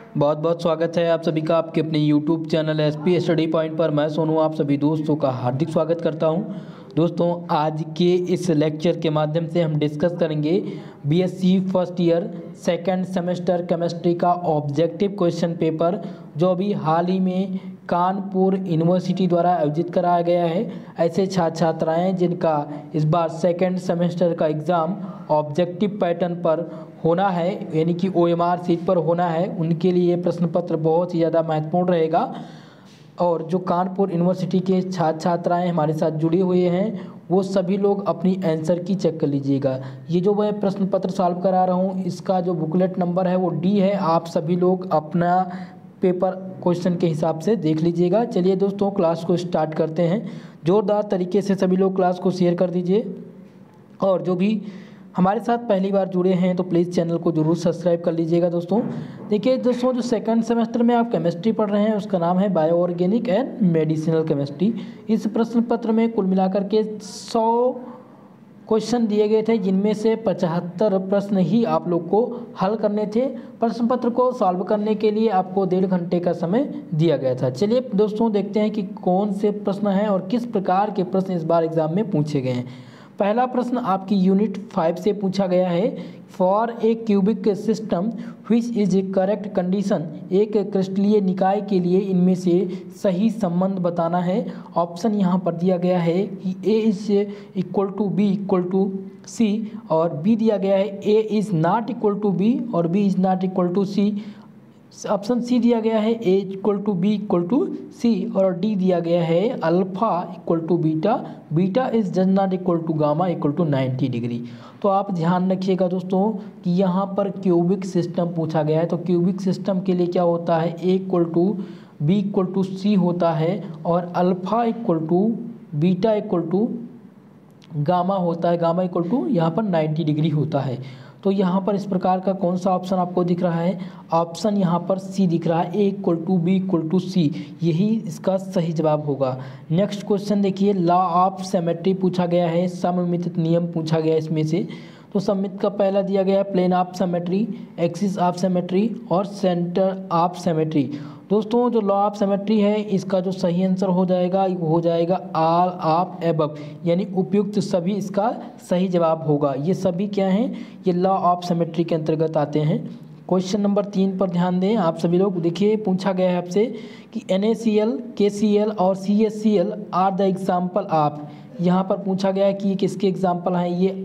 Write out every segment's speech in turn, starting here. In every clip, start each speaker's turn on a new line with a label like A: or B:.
A: बहुत बहुत स्वागत है आप सभी का आपके अपने YouTube channel SP study point पर। मैं सोनू आप सभी दोस्तों का हार्दिक स्वागत करता हूं। दोस्तों, आज के इस लेक्चर के माध्यम से हम डिस्कस करेंगे BSc first year second semester chemistry का ऑब्जेक्टिव क्वेश्चन पेपर, जो अभी हाल ही में कानपुर यूनिवर्सिटी द्वारा आयोजित कराया गया है। ऐसे छात्र छात्राएँ जिनका इस बार सेकंड सेमेस्टर का एग्ज़ाम ऑब्जेक्टिव पैटर्न पर होना है, यानी कि OMR सीट पर होना है, उनके लिए प्रश्न पत्र बहुत ही ज़्यादा महत्वपूर्ण रहेगा। और जो कानपुर यूनिवर्सिटी के छात्र छात्राएँ हमारे साथ जुड़े हुए हैं, वो सभी लोग अपनी आंसर की चेक कर लीजिएगा। ये जो मैं प्रश्न पत्र सॉल्व करा रहा हूँ, इसका जो बुकलेट नंबर है वो D है। आप सभी लोग अपना पेपर क्वेश्चन के हिसाब से देख लीजिएगा। चलिए दोस्तों, क्लास को स्टार्ट करते हैं। ज़ोरदार तरीके से सभी लोग क्लास को शेयर कर दीजिए, और जो भी हमारे साथ पहली बार जुड़े हैं तो प्लीज़ चैनल को जरूर सब्सक्राइब कर लीजिएगा। दोस्तों देखिए दोस्तों, जो सेकंड सेमेस्टर में आप केमिस्ट्री पढ़ रहे हैं उसका नाम है bio organic and medicinal chemistry. इस प्रश्न पत्र में कुल मिलाकर के 100 क्वेश्चन दिए गए थे, जिनमें से 75 प्रश्न ही आप लोग को हल करने थे। प्रश्न पत्र को सॉल्व करने के लिए आपको 1.5 घंटे का समय दिया गया था। चलिए दोस्तों, देखते हैं कि कौन से प्रश्न हैं और किस प्रकार के प्रश्न इस बार एग्जाम में पूछे गए हैं। पहला प्रश्न आपकी यूनिट 5 से पूछा गया है। For a cubic system which is a correct condition, एक क्रिस्टलीय निकाय के लिए इनमें से सही संबंध बताना है। ऑप्शन यहाँ पर दिया गया है कि A is equal to B equal to C, और B दिया गया है A is not equal to B और B is not equal to C। Option C दिया गया है A equal to B equal to C, और D दिया गया है alpha equal to beta, beta is just not equal to gamma equal to 90 degree. तो आप ध्यान रखिएगा दोस्तों कि यहाँ पर क्यूबिक सिस्टम पूछा गया है, तो क्यूबिक सिस्टम के लिए क्या होता है, A equal to B equal to C होता है, और alpha equal to beta equal to gamma होता है, गामा इक्वल टू यहाँ पर 90 डिग्री होता है। तो यहाँ पर इस प्रकार का कौन सा ऑप्शन आपको दिख रहा है, ऑप्शन यहाँ पर C दिख रहा है, A equal to B equal to C, यही इसका सही जवाब होगा। नेक्स्ट क्वेश्चन देखिए, लॉ ऑफ सिमेट्री पूछा गया है, सममित नियम पूछा गया है इसमें से। तो सममित का पहला दिया गया है plane of symmetry, axis of symmetry और सेंटर ऑफ सिमेट्री। दोस्तों, जो लॉ ऑफ सिमेट्री है, इसका जो सही आंसर हो जाएगा वो हो जाएगा ऑल ऑफ एबव, यानी उपयुक्त सभी इसका सही जवाब होगा। ये सभी क्या हैं, ये लॉ ऑफ सिमेट्री के अंतर्गत आते हैं। क्वेश्चन नंबर 3 पर ध्यान दें आप सभी लोग। देखिए, पूछा गया है आपसे कि NaCl, KCl और CaCl are the example of. यहाँ पर पूछा गया है कि ये किसके एग्जाम्पल हैं, ये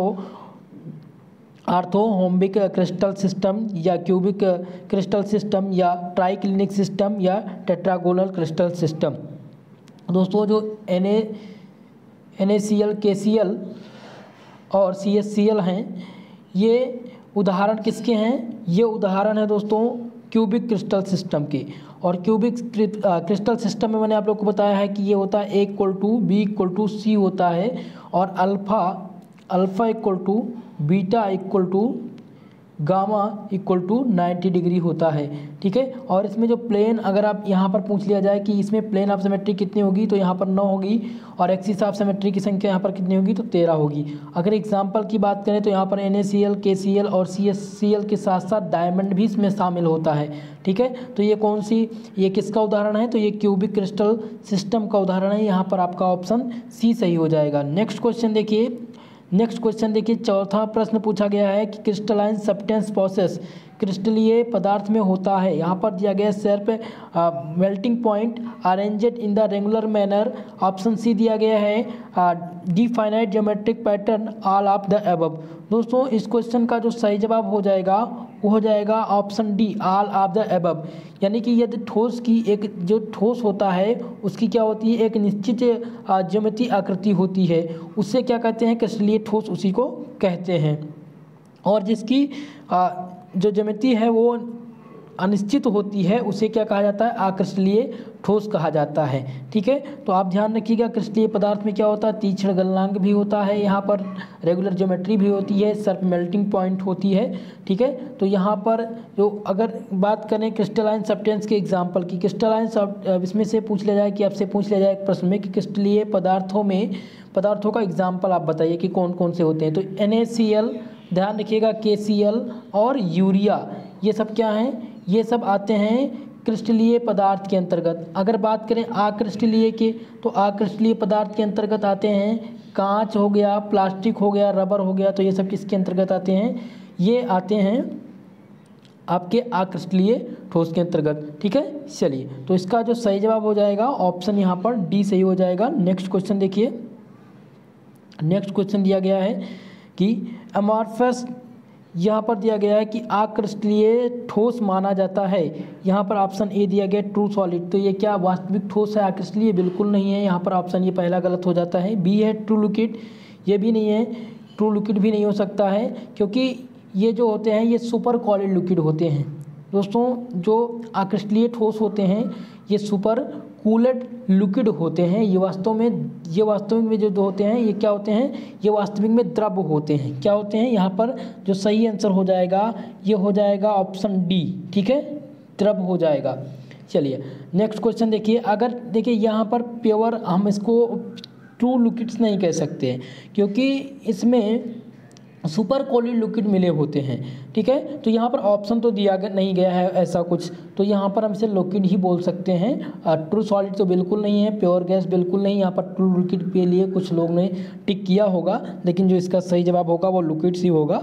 A: आर्थोहोम्बिक क्रिस्टल सिस्टम या क्यूबिक क्रिस्टल सिस्टम या ट्राइक्लिनिक सिस्टम या टेट्रागोनल क्रिस्टल सिस्टम। दोस्तों, जो NaCl, KCl और CaCl हैं, ये उदाहरण किसके हैं, ये उदाहरण है दोस्तों क्यूबिक क्रिस्टल सिस्टम के। और क्यूबिक क्रिस्टल सिस्टम में मैंने आप लोग को बताया है कि ये होता है A equal to B equal to C होता है, और alpha equal to beta equal to gamma equal to 90 degree होता है। ठीक है, और इसमें जो प्लेन, अगर आप यहाँ पर पूछ लिया जाए कि इसमें प्लेन ऑफ सिमेट्री कितनी होगी, तो यहाँ पर 9 होगी, और एक्सिस ऑफ सिमेट्री की संख्या यहाँ पर कितनी होगी, तो 13 होगी। अगर एग्जाम्पल की बात करें तो यहाँ पर NaCl, KCl और CaCl के साथ साथ डायमंड भी इसमें शामिल होता है। ठीक है, तो ये कौन सी, ये किसका उदाहरण है, तो ये क्यूबिक क्रिस्टल सिस्टम का उदाहरण है। यहाँ पर आपका ऑप्शन C सही हो जाएगा। नेक्स्ट क्वेश्चन देखिए, चौथा प्रश्न पूछा गया है कि क्रिस्टलाइन सब्सटेंस प्रोसेस क्रिस्टलीय पदार्थ में होता है। यहाँ पर दिया गया sharp melting point arranged in the regular manner. Option C दिया गया है definite geometric pattern all of the above. दोस्तों, इस क्वेश्चन का जो सही जवाब हो जाएगा वो हो जाएगा option D all of the above. यानी कि यदि ठोस की एक जो ठोस होता है उसकी क्या होती है, एक निश्चित ज्यामितीय आकृति होती है, उससे क्या कहते हैं, क्रिस्टलीय ठोस उसी को कहते हैं। और जिसकी जो ज्यामिति है वो अनिश्चित होती है, उसे क्या कहा जाता है, अक्रिस्टलीय ठोस कहा जाता है। ठीक है, तो आप ध्यान रखिएगा, क्रिस्टलीय पदार्थ में क्या होता है, तीक्ष्ण गलनांक भी होता है, यहाँ पर रेगुलर ज्योमेट्री भी होती है, सर्फ मेल्टिंग पॉइंट होती है। ठीक है, तो यहाँ पर जो अगर बात करें क्रिस्टलाइन सब्सटेंस के एग्जाम्पल की, क्रिस्टलाइन इसमें से पूछ लिया जाए कि आपसे पूछ लिया जाए एक प्रश्न में कि क्रिस्टलीय पदार्थों का एग्जाम्पल आप बताइए कि कौन कौन से होते हैं। तो NaCl, ध्यान रखिएगा, KCl और यूरिया, ये सब क्या हैं, ये सब आते हैं क्रिस्टलीय पदार्थ के अंतर्गत। अगर बात करें अक्रिस्टलीय के, तो अक्रिस्टलीय पदार्थ के अंतर्गत आते हैं कांच हो गया, प्लास्टिक हो गया, रबर हो गया, तो ये सब किसके अंतर्गत आते हैं? ये आते हैं आपके अक्रिस्टलीय ठोस के अंतर्गत। ठीक है, चलिए, तो इसका जो सही जवाब हो जाएगा ऑप्शन यहाँ पर डी सही हो जाएगा। नेक्स्ट क्वेश्चन देखिए, नेक्स्ट क्वेश्चन दिया गया है कि अमॉर्फस, यहाँ पर दिया गया है कि अक्रिस्टलीय ठोस माना जाता है। यहाँ पर ऑप्शन ए दिया गया ट्रू सॉलिड, तो ये क्या वास्तविक ठोस है अक्रिस्टलीय? बिल्कुल नहीं है, यहाँ पर ऑप्शन ये पहला गलत हो जाता है। बी है ट्रू लिक्विड, ये भी नहीं है, ट्रू लिक्विड भी नहीं हो सकता है, क्योंकि ये जो होते हैं ये सुपर कॉलिड लिक्विड होते हैं। दोस्तों, जो अक्रिस्टलीय ठोस होते हैं ये सुपर कूलेड लिक्विड होते हैं। ये वास्तविक में जो होते हैं ये क्या होते हैं? ये वास्तविक में द्रव होते हैं। क्या होते हैं? यहाँ पर जो सही आंसर हो जाएगा ये हो जाएगा ऑप्शन डी। ठीक है, द्रव हो जाएगा। चलिए नेक्स्ट क्वेश्चन देखिए। अगर देखिए यहाँ पर प्योर हम इसको ट्रू लिक्विड्स नहीं कह सकते हैं, क्योंकि इसमें सुपर कॉलिड लिक्विड मिले होते हैं। ठीक है, तो यहाँ पर ऑप्शन तो दिया नहीं गया है ऐसा कुछ, तो यहाँ पर हम इसे लिक्विड ही बोल सकते हैं। ट्रू सॉलिड तो बिल्कुल नहीं है, प्योर गैस बिल्कुल नहीं। यहाँ पर ट्रू लिक्विड के लिए कुछ लोग ने टिक किया होगा, लेकिन जो इसका सही जवाब होगा वो लिक्विड्स ही होगा।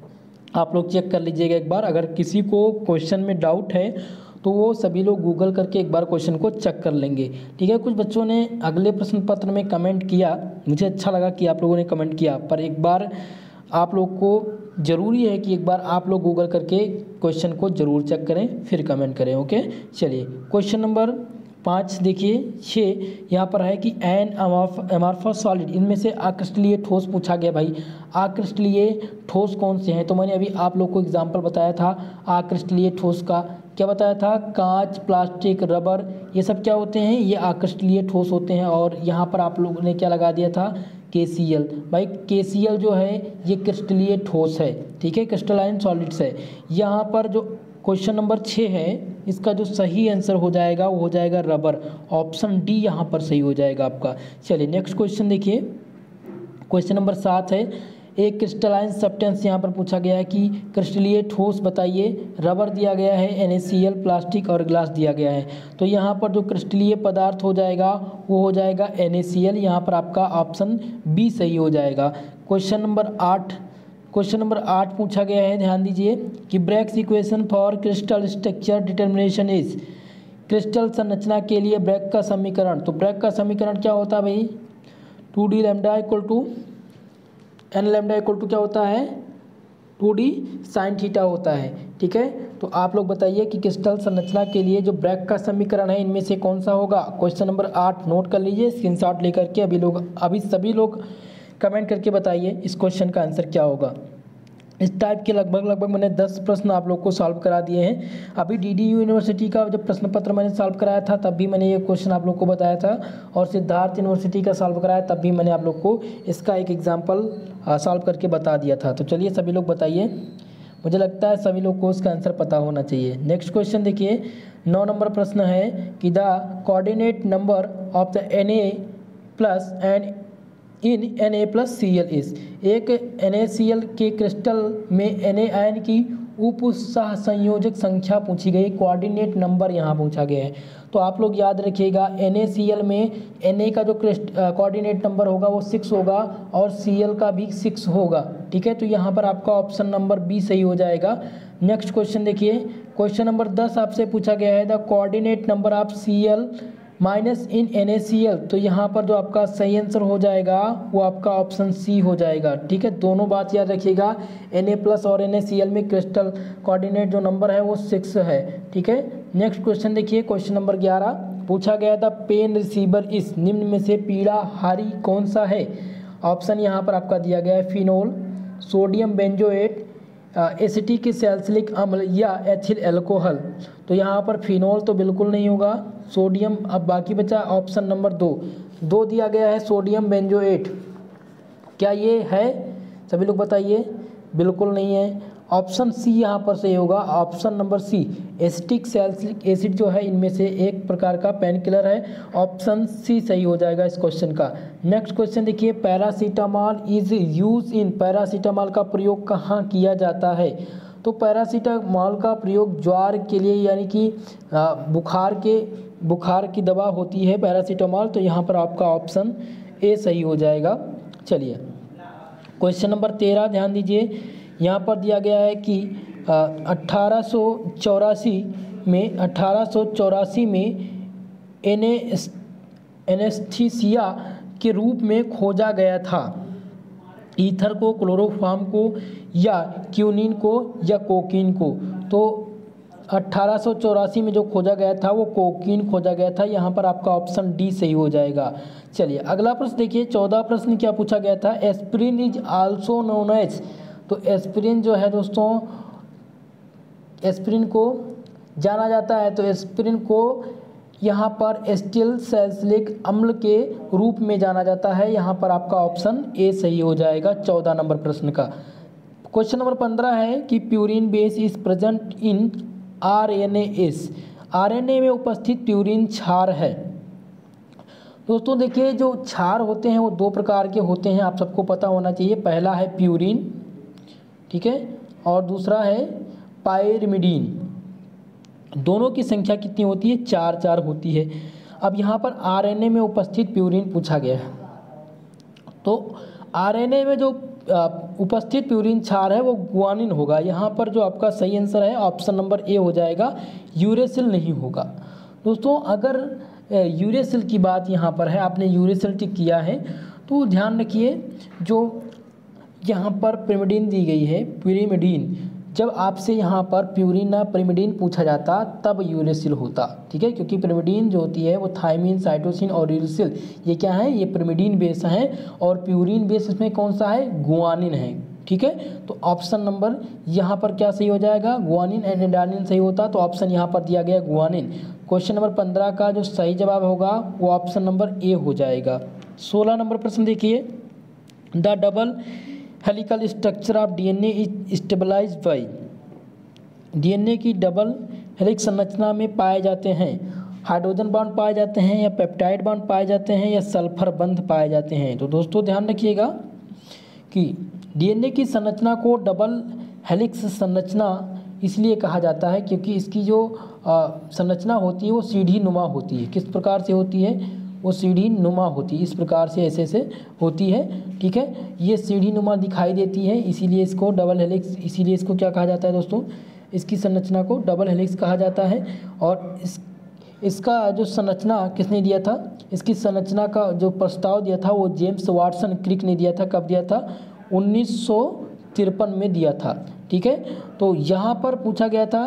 A: आप लोग चेक कर लीजिएगा एक बार। अगर किसी को क्वेश्चन में डाउट है तो वो सभी लोग गूगल करके एक बार क्वेश्चन को चेक कर लेंगे। ठीक है, कुछ बच्चों ने अगले प्रश्न पत्र में कमेंट किया, मुझे अच्छा लगा कि आप लोगों ने कमेंट किया, पर एक बार आप लोग को ज़रूरी है कि एक बार आप लोग गूगल करके क्वेश्चन को ज़रूर चेक करें फिर कमेंट करें। ओके, चलिए क्वेश्चन नंबर 5 देखिए। 6 यहाँ पर है कि एन अमॉर्फस सॉलिड, इनमें से अक्रिस्टलीय ठोस पूछा गया। भाई अक्रिस्टलीय ठोस कौन से हैं? तो मैंने अभी आप लोग को एग्जाम्पल बताया था अक्रिस्टलीय ठोस का। क्या बताया था? कांच, प्लास्टिक, रबर, ये सब क्या होते हैं? ये अक्रिस्टलीय ठोस होते हैं। और यहाँ पर आप लोगों ने क्या लगा दिया था? KCl। भाई KCl जो है ये क्रिस्टलीय ठोस है। ठीक है, क्रिस्टलाइन सॉलिड्स है। यहाँ पर जो क्वेश्चन नंबर 6 है इसका जो सही आंसर हो जाएगा वो हो जाएगा रबर। ऑप्शन डी यहाँ पर सही हो जाएगा आपका। चलिए नेक्स्ट क्वेश्चन देखिए। क्वेश्चन नंबर 7 है, एक क्रिस्टलाइन सब्सटेंस यहाँ पर पूछा गया है कि क्रिस्टलीय ठोस बताइए। रबर दिया गया है, NaCl, प्लास्टिक और ग्लास दिया गया है। तो यहाँ पर जो क्रिस्टलीय पदार्थ हो जाएगा वो हो जाएगा NaCl। यहाँ पर आपका ऑप्शन बी सही हो जाएगा। क्वेश्चन नंबर 8 पूछा गया है, ध्यान दीजिए कि Bragg's equation for crystal structure determination is. Crystal संरचना के लिए ब्रैग का समीकरण, तो ब्रैग का समीकरण क्या होता है भाई? 2d lambda equal to n lambda equal to क्या होता है? 2d साइन थीटा होता है। ठीक है, तो आप लोग बताइए कि क्रिस्टल संरचना के लिए जो ब्रैग का समीकरण है इनमें से कौन सा होगा? क्वेश्चन नंबर 8 नोट कर लीजिए, स्क्रीनशॉट लेकर के अभी सभी लोग कमेंट करके बताइए इस क्वेश्चन का आंसर क्या होगा। इस टाइप के लगभग मैंने 10 प्रश्न आप लोग को सॉल्व करा दिए हैं। अभी DDU यूनिवर्सिटी का जब प्रश्न पत्र मैंने सॉल्व कराया था तब भी मैंने ये क्वेश्चन आप लोग को बताया था, और सिद्धार्थ यूनिवर्सिटी का सॉल्व कराया तब भी मैंने आप लोग को इसका एक एग्जाम्पल सॉल्व करके बता दिया था। तो चलिए सभी लोग बताइए, मुझे लगता है सभी लोग को इसका आंसर पता होना चाहिए। नेक्स्ट क्वेश्चन देखिए, 9 नंबर प्रश्न है कि the coordinate number of the Na plus and in Na+Cl इस। एक NaCl के क्रिस्टल में Na आयन की उप सहसंयोजक संख्या पूछी गई, कोऑर्डिनेट नंबर यहाँ पूछा गया है। तो आप लोग याद रखिएगा NaCl में Na का जो कोऑर्डिनेट नंबर होगा वो 6 होगा और Cl का भी 6 होगा। ठीक है, तो यहाँ पर आपका ऑप्शन नंबर बी सही हो जाएगा। नेक्स्ट क्वेश्चन देखिए, क्वेश्चन नंबर 10 आपसे पूछा गया है the coordinate number of Cl minus in NaCl। तो यहाँ पर जो आपका सही आंसर हो जाएगा वो आपका ऑप्शन सी हो जाएगा। ठीक है, दोनों बात याद रखिएगा, Na+ और NaCl में क्रिस्टल कोऑर्डिनेट जो नंबर है वो 6 है। ठीक है, नेक्स्ट क्वेश्चन देखिए, क्वेश्चन नंबर 11 पूछा गया था पेन रिसीवर इस निम्न में से पीला हारी कौन सा है? ऑप्शन यहाँ पर आपका दिया गया है phenol, sodium benzoate, acetic salicylic अम्ल या एथिल एल्कोहल। तो यहाँ पर फिनोल तो बिल्कुल नहीं होगा, सोडियम। अब बाकी बचा ऑप्शन नंबर 2 दिया गया है सोडियम बेंजोएट। क्या ये है? सभी लोग बताइए। बिल्कुल नहीं है, ऑप्शन सी यहाँ पर सही होगा, option number C. Acetic salicylic acid जो है इनमें से एक प्रकार का पेन किलर है, ऑप्शन सी सही हो जाएगा इस क्वेश्चन का। नेक्स्ट क्वेश्चन देखिए, paracetamol is use in. Paracetamol का प्रयोग कहाँ किया जाता है? तो पैरासीटामोल का प्रयोग ज्वर के लिए यानी कि बुखार की दवा होती है पैरासीटामोल, तो यहाँ पर आपका ऑप्शन ए सही हो जाएगा। चलिए क्वेश्चन नंबर 13 ध्यान दीजिए, यहाँ पर दिया गया है कि 1884 में एनेस्थीसिया के रूप में खोजा गया था। ईथर को, क्लोरोफॉर्म को, या क्यूनिन को, या कोकीन को। तो 1884 में जो खोजा गया था वो कोकीन खोजा गया था। यहाँ पर आपका ऑप्शन डी सही हो जाएगा। चलिए अगला प्रश्न देखिए, 14 प्रश्न क्या पूछा गया था, aspirin is also known as. तो एस्पिरिन जो है दोस्तों, एस्पिरिन को जाना जाता है, तो एस्पिरिन को यहाँ पर एसिटिल सैलिसिलिक अम्ल के रूप में जाना जाता है। यहाँ पर आपका ऑप्शन ए सही हो जाएगा 14 नंबर प्रश्न का। क्वेश्चन नंबर 15 है कि purine base is present in RNS. RNA में उपस्थित प्यूरिन क्षार है। दोस्तों देखिए, जो क्षार होते हैं वो दो प्रकार के होते हैं, आप सबको पता होना चाहिए। पहला है प्यूरिन, ठीक है, और दूसरा है पायरिमिडीन। दोनों की संख्या कितनी होती है, 4 होती है। अब यहाँ पर आरएनए में उपस्थित प्यूरिन पूछा गया है, तो आरएनए में जो उपस्थित प्यूरिन क्षार है वो गुआनिन होगा। यहाँ पर जो आपका सही आंसर है ऑप्शन नंबर ए हो जाएगा, यूरेसिल नहीं होगा। दोस्तों अगर यूरेसिल की बात यहाँ पर है, आपने यूरेसिल टिक किया है, तो ध्यान रखिए जो यहाँ पर पिरिमिडीन दी गई है, पिरिमिडीन, जब आपसे यहाँ पर प्यूरिन ना पिरिमिडीन पूछा जाता तब यूरेसिल होता, ठीक है, क्योंकि पिरिमिडीन जो होती है वो थायमिन, साइटोसिन और यूरेसिल, ये क्या है, ये पिरिमिडीन बेस हैं, और प्यूरिन बेस इसमें कौन सा है, गुआनिन है, ठीक है। तो ऑप्शन नंबर यहाँ पर क्या सही हो जाएगा, गुआनिन एंड एडेनिन सही होता, तो ऑप्शन यहाँ पर दिया गया गुआनिन। क्वेश्चन नंबर 15 का जो सही जवाब होगा वो ऑप्शन नंबर ए हो जाएगा। 16 नंबर प्रश्न देखिए, the double helical structure of DNA is stabilised by. DNA की डबल हेलिक्स संरचना में पाए जाते हैं हाइड्रोजन बॉन्ड पाए जाते हैं, या पेप्टाइड बॉन्ड पाए जाते हैं, या सल्फर बंध पाए जाते हैं। तो दोस्तों ध्यान रखिएगा कि डीएनए की संरचना को डबल हेलिक्स संरचना इसलिए कहा जाता है क्योंकि इसकी जो संरचना होती है वो सीढ़ी नुमा होती है। किस प्रकार से होती है, वो सीढ़ी नुमा होती है, इस प्रकार से ऐसे होती है, ठीक है। ये सीढ़ी नुमा दिखाई देती है, इसीलिए इसको डबल हेलिक्स, इसीलिए इसको क्या कहा जाता है दोस्तों, इसकी संरचना को डबल हेलिक्स कहा जाता है। और इसका जो संरचना किसने दिया था, इसकी संरचना का जो प्रस्ताव दिया था वो जेम्स वाटसन क्रिक ने दिया था। कब दिया था, 1953 में दिया था, ठीक है। तो यहाँ पर पूछा गया था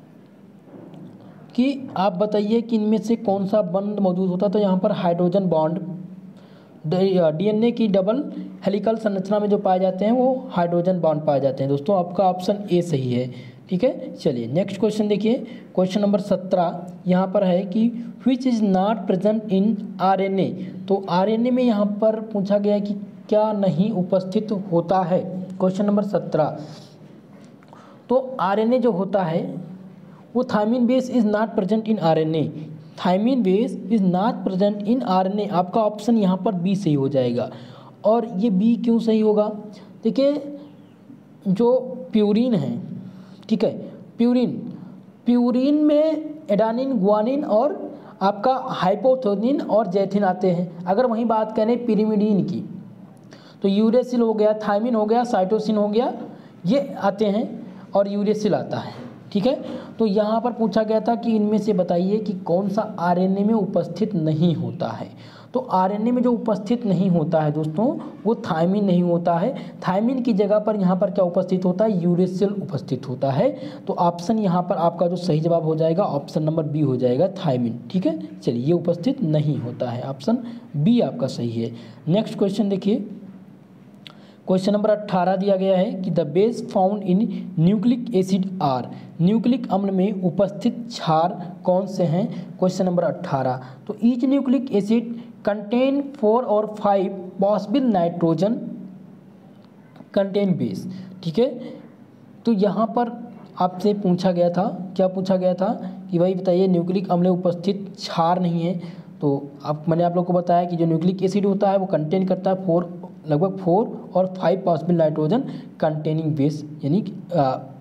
A: कि आप बताइए कि इनमें से कौन सा बंध मौजूद होता, तो यहाँ पर हाइड्रोजन बॉन्ड डीएनए की डबल हेलिकल संरचना में जो पाए जाते हैं वो हाइड्रोजन बॉन्ड पाए जाते हैं। दोस्तों आपका ऑप्शन ए सही है, ठीक है। चलिए नेक्स्ट क्वेश्चन देखिए, क्वेश्चन नंबर 17 यहाँ पर है कि which is not present in RNA. तो आरएनए में यहाँ पर पूछा गया है कि क्या नहीं उपस्थित होता है। क्वेश्चन नंबर 17, तो आरएनए जो होता है वो thymine base is not present in RNA. Thymine base is not present in RNA, आपका ऑप्शन यहाँ पर बी सही हो जाएगा। और ये बी क्यों सही होगा, देखिए जो प्यूरिन है, ठीक है, प्यूरिन में एडानिन, गुआनिन और आपका हाइपोथोनिन और जैथिन आते हैं। अगर वहीं बात करें पिरिमिडीन की, तो यूरेसिल हो गया, थायमिन हो गया, साइटोसिन हो गया, ये आते हैं, और यूरेसिल आता है, ठीक है। तो यहाँ पर पूछा गया था कि इनमें से बताइए कि कौन सा आरएनए में उपस्थित नहीं होता है। तो आरएनए में जो उपस्थित नहीं होता है दोस्तों वो थायमिन नहीं होता है। थायमिन की जगह पर यहाँ पर क्या उपस्थित होता है, यूरेसिल उपस्थित होता है। तो ऑप्शन यहाँ पर आपका जो सही जवाब हो जाएगा ऑप्शन नंबर बी हो जाएगा, थायमिन, ठीक है। चलिए ये उपस्थित नहीं होता है, ऑप्शन बी आपका सही है। नेक्स्ट क्वेश्चन देखिए, क्वेश्चन नंबर 18 दिया गया है कि the base found in nucleic acid are. Nucleic अम्ल में उपस्थित क्षार कौन से हैं। क्वेश्चन नंबर 18, तो ईच न्यूक्लिक एसिड कंटेन 4 और 5 पॉसिबल नाइट्रोजन कंटेन बेस, ठीक है। तो यहाँ पर आपसे पूछा गया था, क्या पूछा गया था कि भाई बताइए न्यूक्लिक अम्ल में उपस्थित क्षार नहीं है। तो मैंने आप लोग को बताया कि जो न्यूक्लिक एसिड होता है वो कंटेन करता है लगभग 4 और 5 पॉसिबल नाइट्रोजन कंटेनिंग बेस, यानी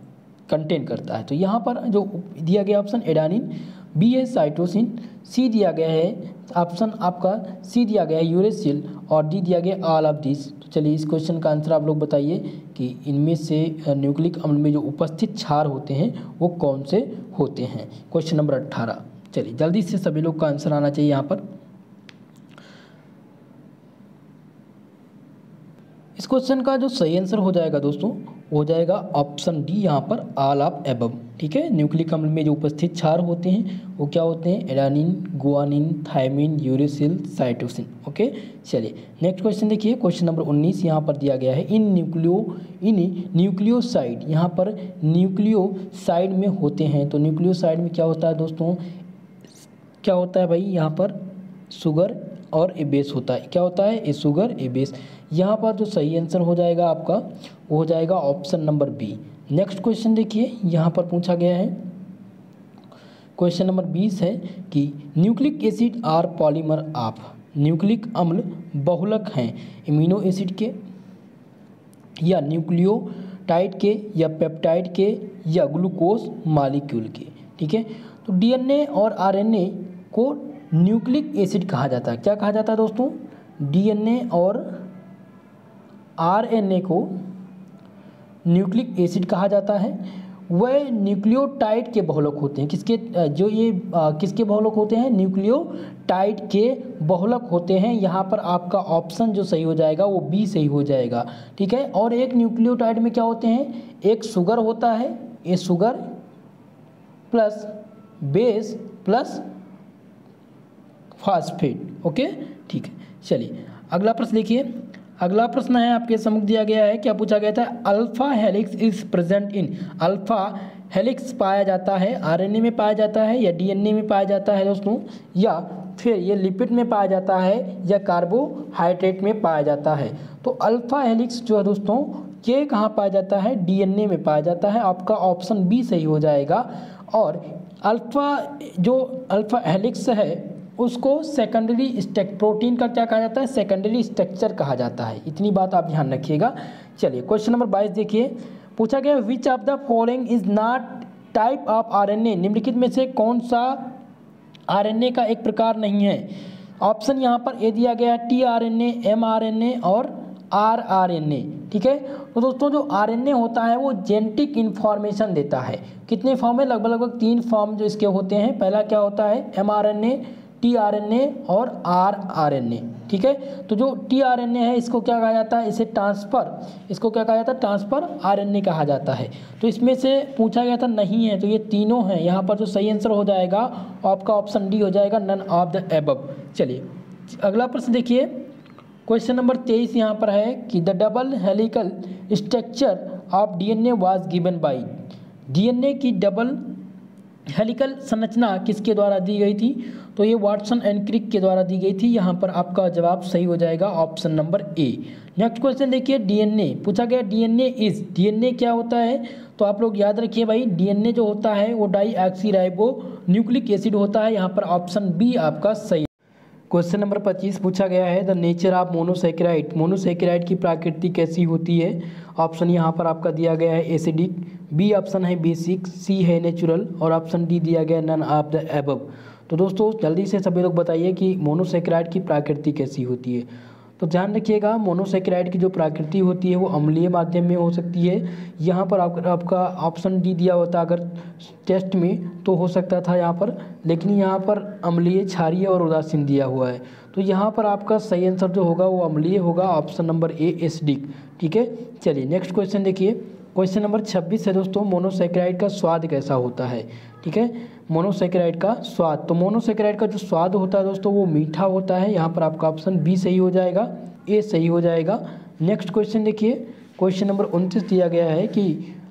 A: कंटेन करता है। तो यहाँ पर जो दिया गया ऑप्शन एडानिन, बी है साइटोसिन, सी दिया गया है ऑप्शन आपका सी दिया गया है यूरेसिल, और डी दिया गया ऑल ऑफ दिस। तो चलिए इस क्वेश्चन का आंसर आप लोग बताइए कि इनमें से न्यूक्लिक अम्ल में जो उपस्थित क्षार होते हैं वो कौन से होते हैं। Question number 18। चलिए जल्दी से सभी लोग का आंसर आना चाहिए यहाँ पर। इस क्वेश्चन का जो सही आंसर हो जाएगा दोस्तों हो जाएगा ऑप्शन डी, यहाँ पर ऑल ऑफ एबव। ठीक है, न्यूक्लिक अम्ल में जो उपस्थित क्षार होते हैं वो क्या होते हैं, adenine, guanine, thymine, uracil, cytosine. Okay, चलिए नेक्स्ट क्वेश्चन देखिए, क्वेश्चन नंबर 19 यहाँ पर दिया गया है, इन न्यूक्लियोसाइड, यहाँ पर न्यूक्लियोसाइड में होते हैं। तो न्यूक्लियोसाइड में क्या होता है दोस्तों, क्या होता है भाई, यहाँ पर शुगर और ए बेस होता है। क्या होता है, ए शुगर ए बेस। यहाँ पर जो सही आंसर हो जाएगा आपका वो हो जाएगा option number B. Next question देखिए, यहाँ पर पूछा गया है क्वेश्चन नंबर 20 है कि nucleic acid are polymer of, nucleic अम्ल बहुलक हैं इम्यूनो एसिड के या न्यूक्लियोटाइड के या पेप्टाइड के या ग्लूकोज मॉलिक्यूल के। ठीक है, तो डीएनए और आरएनए को न्यूक्लिक एसिड कहा जाता है। क्या कहा जाता है दोस्तों, डीएनए और आरएनए को न्यूक्लिक एसिड कहा जाता है। वह न्यूक्लियोटाइड के बहुलक होते हैं। किसके जो ये किसके बहुलक होते हैं, न्यूक्लियोटाइड के बहुलक होते हैं। यहाँ पर आपका ऑप्शन जो सही हो जाएगा वो बी सही हो जाएगा। ठीक है, और एक न्यूक्लियोटाइड में क्या होते हैं, एक शुगर होता है, ये sugar plus base plus phosphate. Okay, ठीक है, चलिए अगला प्रश्न देखिए। अगला प्रश्न है आपके सम्मुख दिया गया है, क्या पूछा गया था, alpha helix is present in, alpha helix पाया जाता है आरएनए में पाया जाता है या डीएनए में पाया जाता है दोस्तों, या फिर ये लिपिड में पाया जाता है या कार्बोहाइड्रेट में पाया जाता है। तो अल्फा हेलिक्स जो है दोस्तों ये कहाँ पाया जाता है, डीएनए में पाया जाता है। आपका ऑप्शन बी सही हो जाएगा। और अल्फा हेलिक्स है उसको सेकेंडरी प्रोटीन का क्या कहा जाता है, सेकेंडरी स्ट्रक्चर कहा जाता है। इतनी बात आप ध्यान रखिएगा। चलिए क्वेश्चन नंबर 22 देखिए, पूछा गया which of the following is not type of RNA, निम्नलिखित में से कौन सा आरएनए का एक प्रकार नहीं है। ऑप्शन यहाँ पर ए दिया गया है, टीआरएनए, एमआरएनए और आरआरएनए। ठीक है, तो दोस्तों जो आरएनए होता है वो जेनेटिक इन्फॉर्मेशन देता है। कितने फॉर्म है, लगभग 3 फॉर्म जो इसके होते हैं। पहला क्या होता है, एमआरएनए, टीआरएनए और आरआरएनए। ठीक है, तो जो टीआरएनए है इसको क्या कहा जाता है, इसे इसको क्या कहा जाता है, ट्रांसफर आरएनए कहा जाता है। तो इसमें से पूछा गया था नहीं है, तो ये तीनों हैं। यहाँ पर जो सही आंसर हो जाएगा आपका ऑप्शन डी हो जाएगा, नन ऑफ द एबव। चलिए अगला प्रश्न देखिए, क्वेश्चन नंबर 23 यहाँ पर है कि the double helical structure of DNA was given by, DNA की डबल हेलिकल संरचना किसके द्वारा दी गई थी, तो ये वाटसन एंड क्रिक के द्वारा दी गई थी। यहाँ पर आपका जवाब सही हो जाएगा option number A. Next question देखिए, डीएनए पूछा गया, डीएनए क्या होता है, तो आप लोग याद रखिए भाई, डीएनए जो होता है वो डाईऑक्सीराइबो न्यूक्लिक एसिड होता है। यहाँ पर ऑप्शन बी आपका सही। क्वेश्चन नंबर 25 पूछा गया है, the nature of monosaccharide, monosaccharide की प्रकृति कैसी होती है। ऑप्शन यहाँ पर आपका दिया गया है एसिडिक, बी ऑप्शन है बेसिक, सी है नेचुरल और ऑप्शन डी दिया गया नन ऑफ द एबव। तो दोस्तों जल्दी से सभी लोग बताइए कि मोनोसैकेराइड की प्रकृति कैसी होती है। तो ध्यान रखिएगा, मोनोसैकेराइड की जो प्रकृति होती है वो अम्लीय माध्यम में हो सकती है। यहाँ पर आपका ऑप्शन डी दिया होता अगर टेस्ट में तो हो सकता था यहाँ पर, लेकिन यहाँ पर अम्लीय, क्षारीय और उदासीन दिया हुआ है। तो यहाँ पर आपका सही आंसर जो होगा वो अम्लीय होगा, ऑप्शन नंबर ए एसिडिक। ठीक है, चलिए नेक्स्ट क्वेश्चन देखिए, क्वेश्चन नंबर 26 है दोस्तों, मोनोसैकेराइड का स्वाद कैसा होता है। ठीक है, मोनोसैकेराइड का स्वाद, तो मोनोसैकेराइड का जो स्वाद होता है दोस्तों वो मीठा होता है। यहाँ पर आपका ऑप्शन बी सही हो जाएगा, ए सही हो जाएगा। नेक्स्ट क्वेश्चन देखिए, क्वेश्चन नंबर 29 दिया गया है कि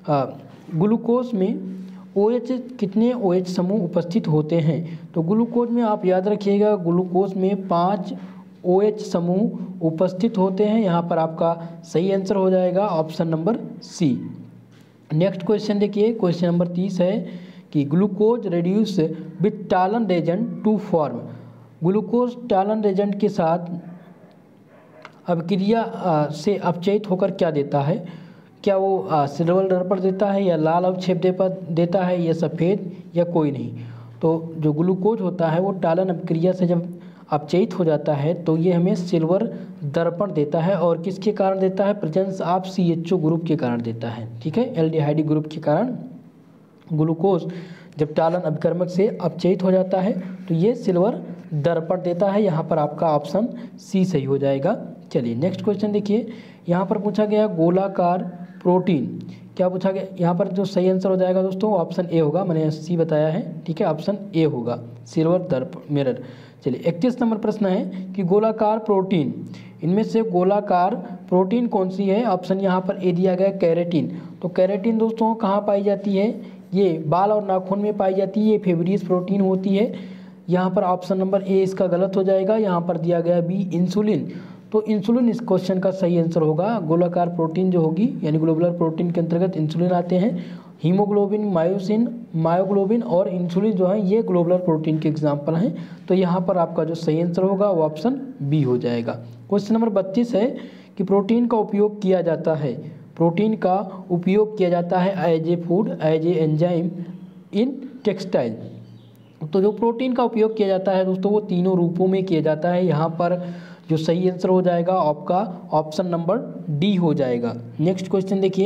A: ग्लूकोज में OH कितने OH समूह उपस्थित होते हैं। तो ग्लूकोज में आप याद रखिएगा, ग्लूकोज में 5 OH समूह उपस्थित होते हैं। यहाँ पर आपका सही आंसर हो जाएगा option number C. Next question देखिए, क्वेश्चन नंबर 30 है कि glucose reduce with Tollen reagent to form, glucose Tollen reagent के साथ अभिक्रिया से अपचयित होकर क्या देता है, क्या वो सिल्वर दर्पण देता है या लाल अवक्षेप देता है या सफ़ेद या कोई नहीं। तो जो ग्लूकोज होता है वो टालन अभिक्रिया से जब अपचयित हो जाता है तो ये हमें सिल्वर दर्पण देता है, और किसके कारण देता है, प्रेजेंस ऑफ CHO ग्रुप के कारण देता है। ठीक है, एल्डिहाइड ग्रुप के कारण ग्लूकोज जब टालन अभिकर्मक से अपचयित हो जाता है तो ये सिल्वर दर्पण देता है। यहाँ पर आपका ऑप्शन सी सही हो जाएगा। चलिए नेक्स्ट क्वेश्चन देखिए, यहाँ पर पूछा गया गोलाकार प्रोटीन, क्या पूछा गया, यहाँ पर जो सही आंसर हो जाएगा दोस्तों ऑप्शन ए होगा, मैंने सी बताया है। ठीक है, ऑप्शन ए होगा सिल्वर दर्पण मिरर। चलिए 31 नंबर प्रश्न है कि गोलाकार प्रोटीन, इनमें से गोलाकार प्रोटीन कौन सी है। ऑप्शन यहाँ पर ए दिया गया केराटिन। तो केराटिन दोस्तों कहाँ पाई जाती है, ये बाल और नाखून में पाई जाती है, ये फेब्रियस प्रोटीन होती है। यहाँ पर ऑप्शन नंबर ए इसका गलत हो जाएगा, यहाँ पर दिया गया बी इंसुलिन। तो इंसुलिन इस क्वेश्चन का सही आंसर होगा। गोलाकार प्रोटीन जो होगी यानी ग्लोबुलर प्रोटीन के अंतर्गत इंसुलिन आते हैं। हीमोग्लोबिन, मायोसिन, मायोग्लोबिन और इंसुलिन जो है ये ग्लोबुलर प्रोटीन के एग्जाम्पल हैं। तो यहाँ पर आपका जो सही आंसर होगा वो ऑप्शन बी हो जाएगा। क्वेश्चन नंबर 32 है कि प्रोटीन का उपयोग किया जाता है, प्रोटीन का उपयोग किया जाता है as a food, as a enzyme, in textile. तो जो प्रोटीन का उपयोग किया जाता है दोस्तों वो तीनों रूपों में किया जाता है। यहाँ पर जो सही आंसर हो जाएगा आपका ऑप्शन नंबर डी हो जाएगा। नेक्स्ट क्वेश्चन देखिए,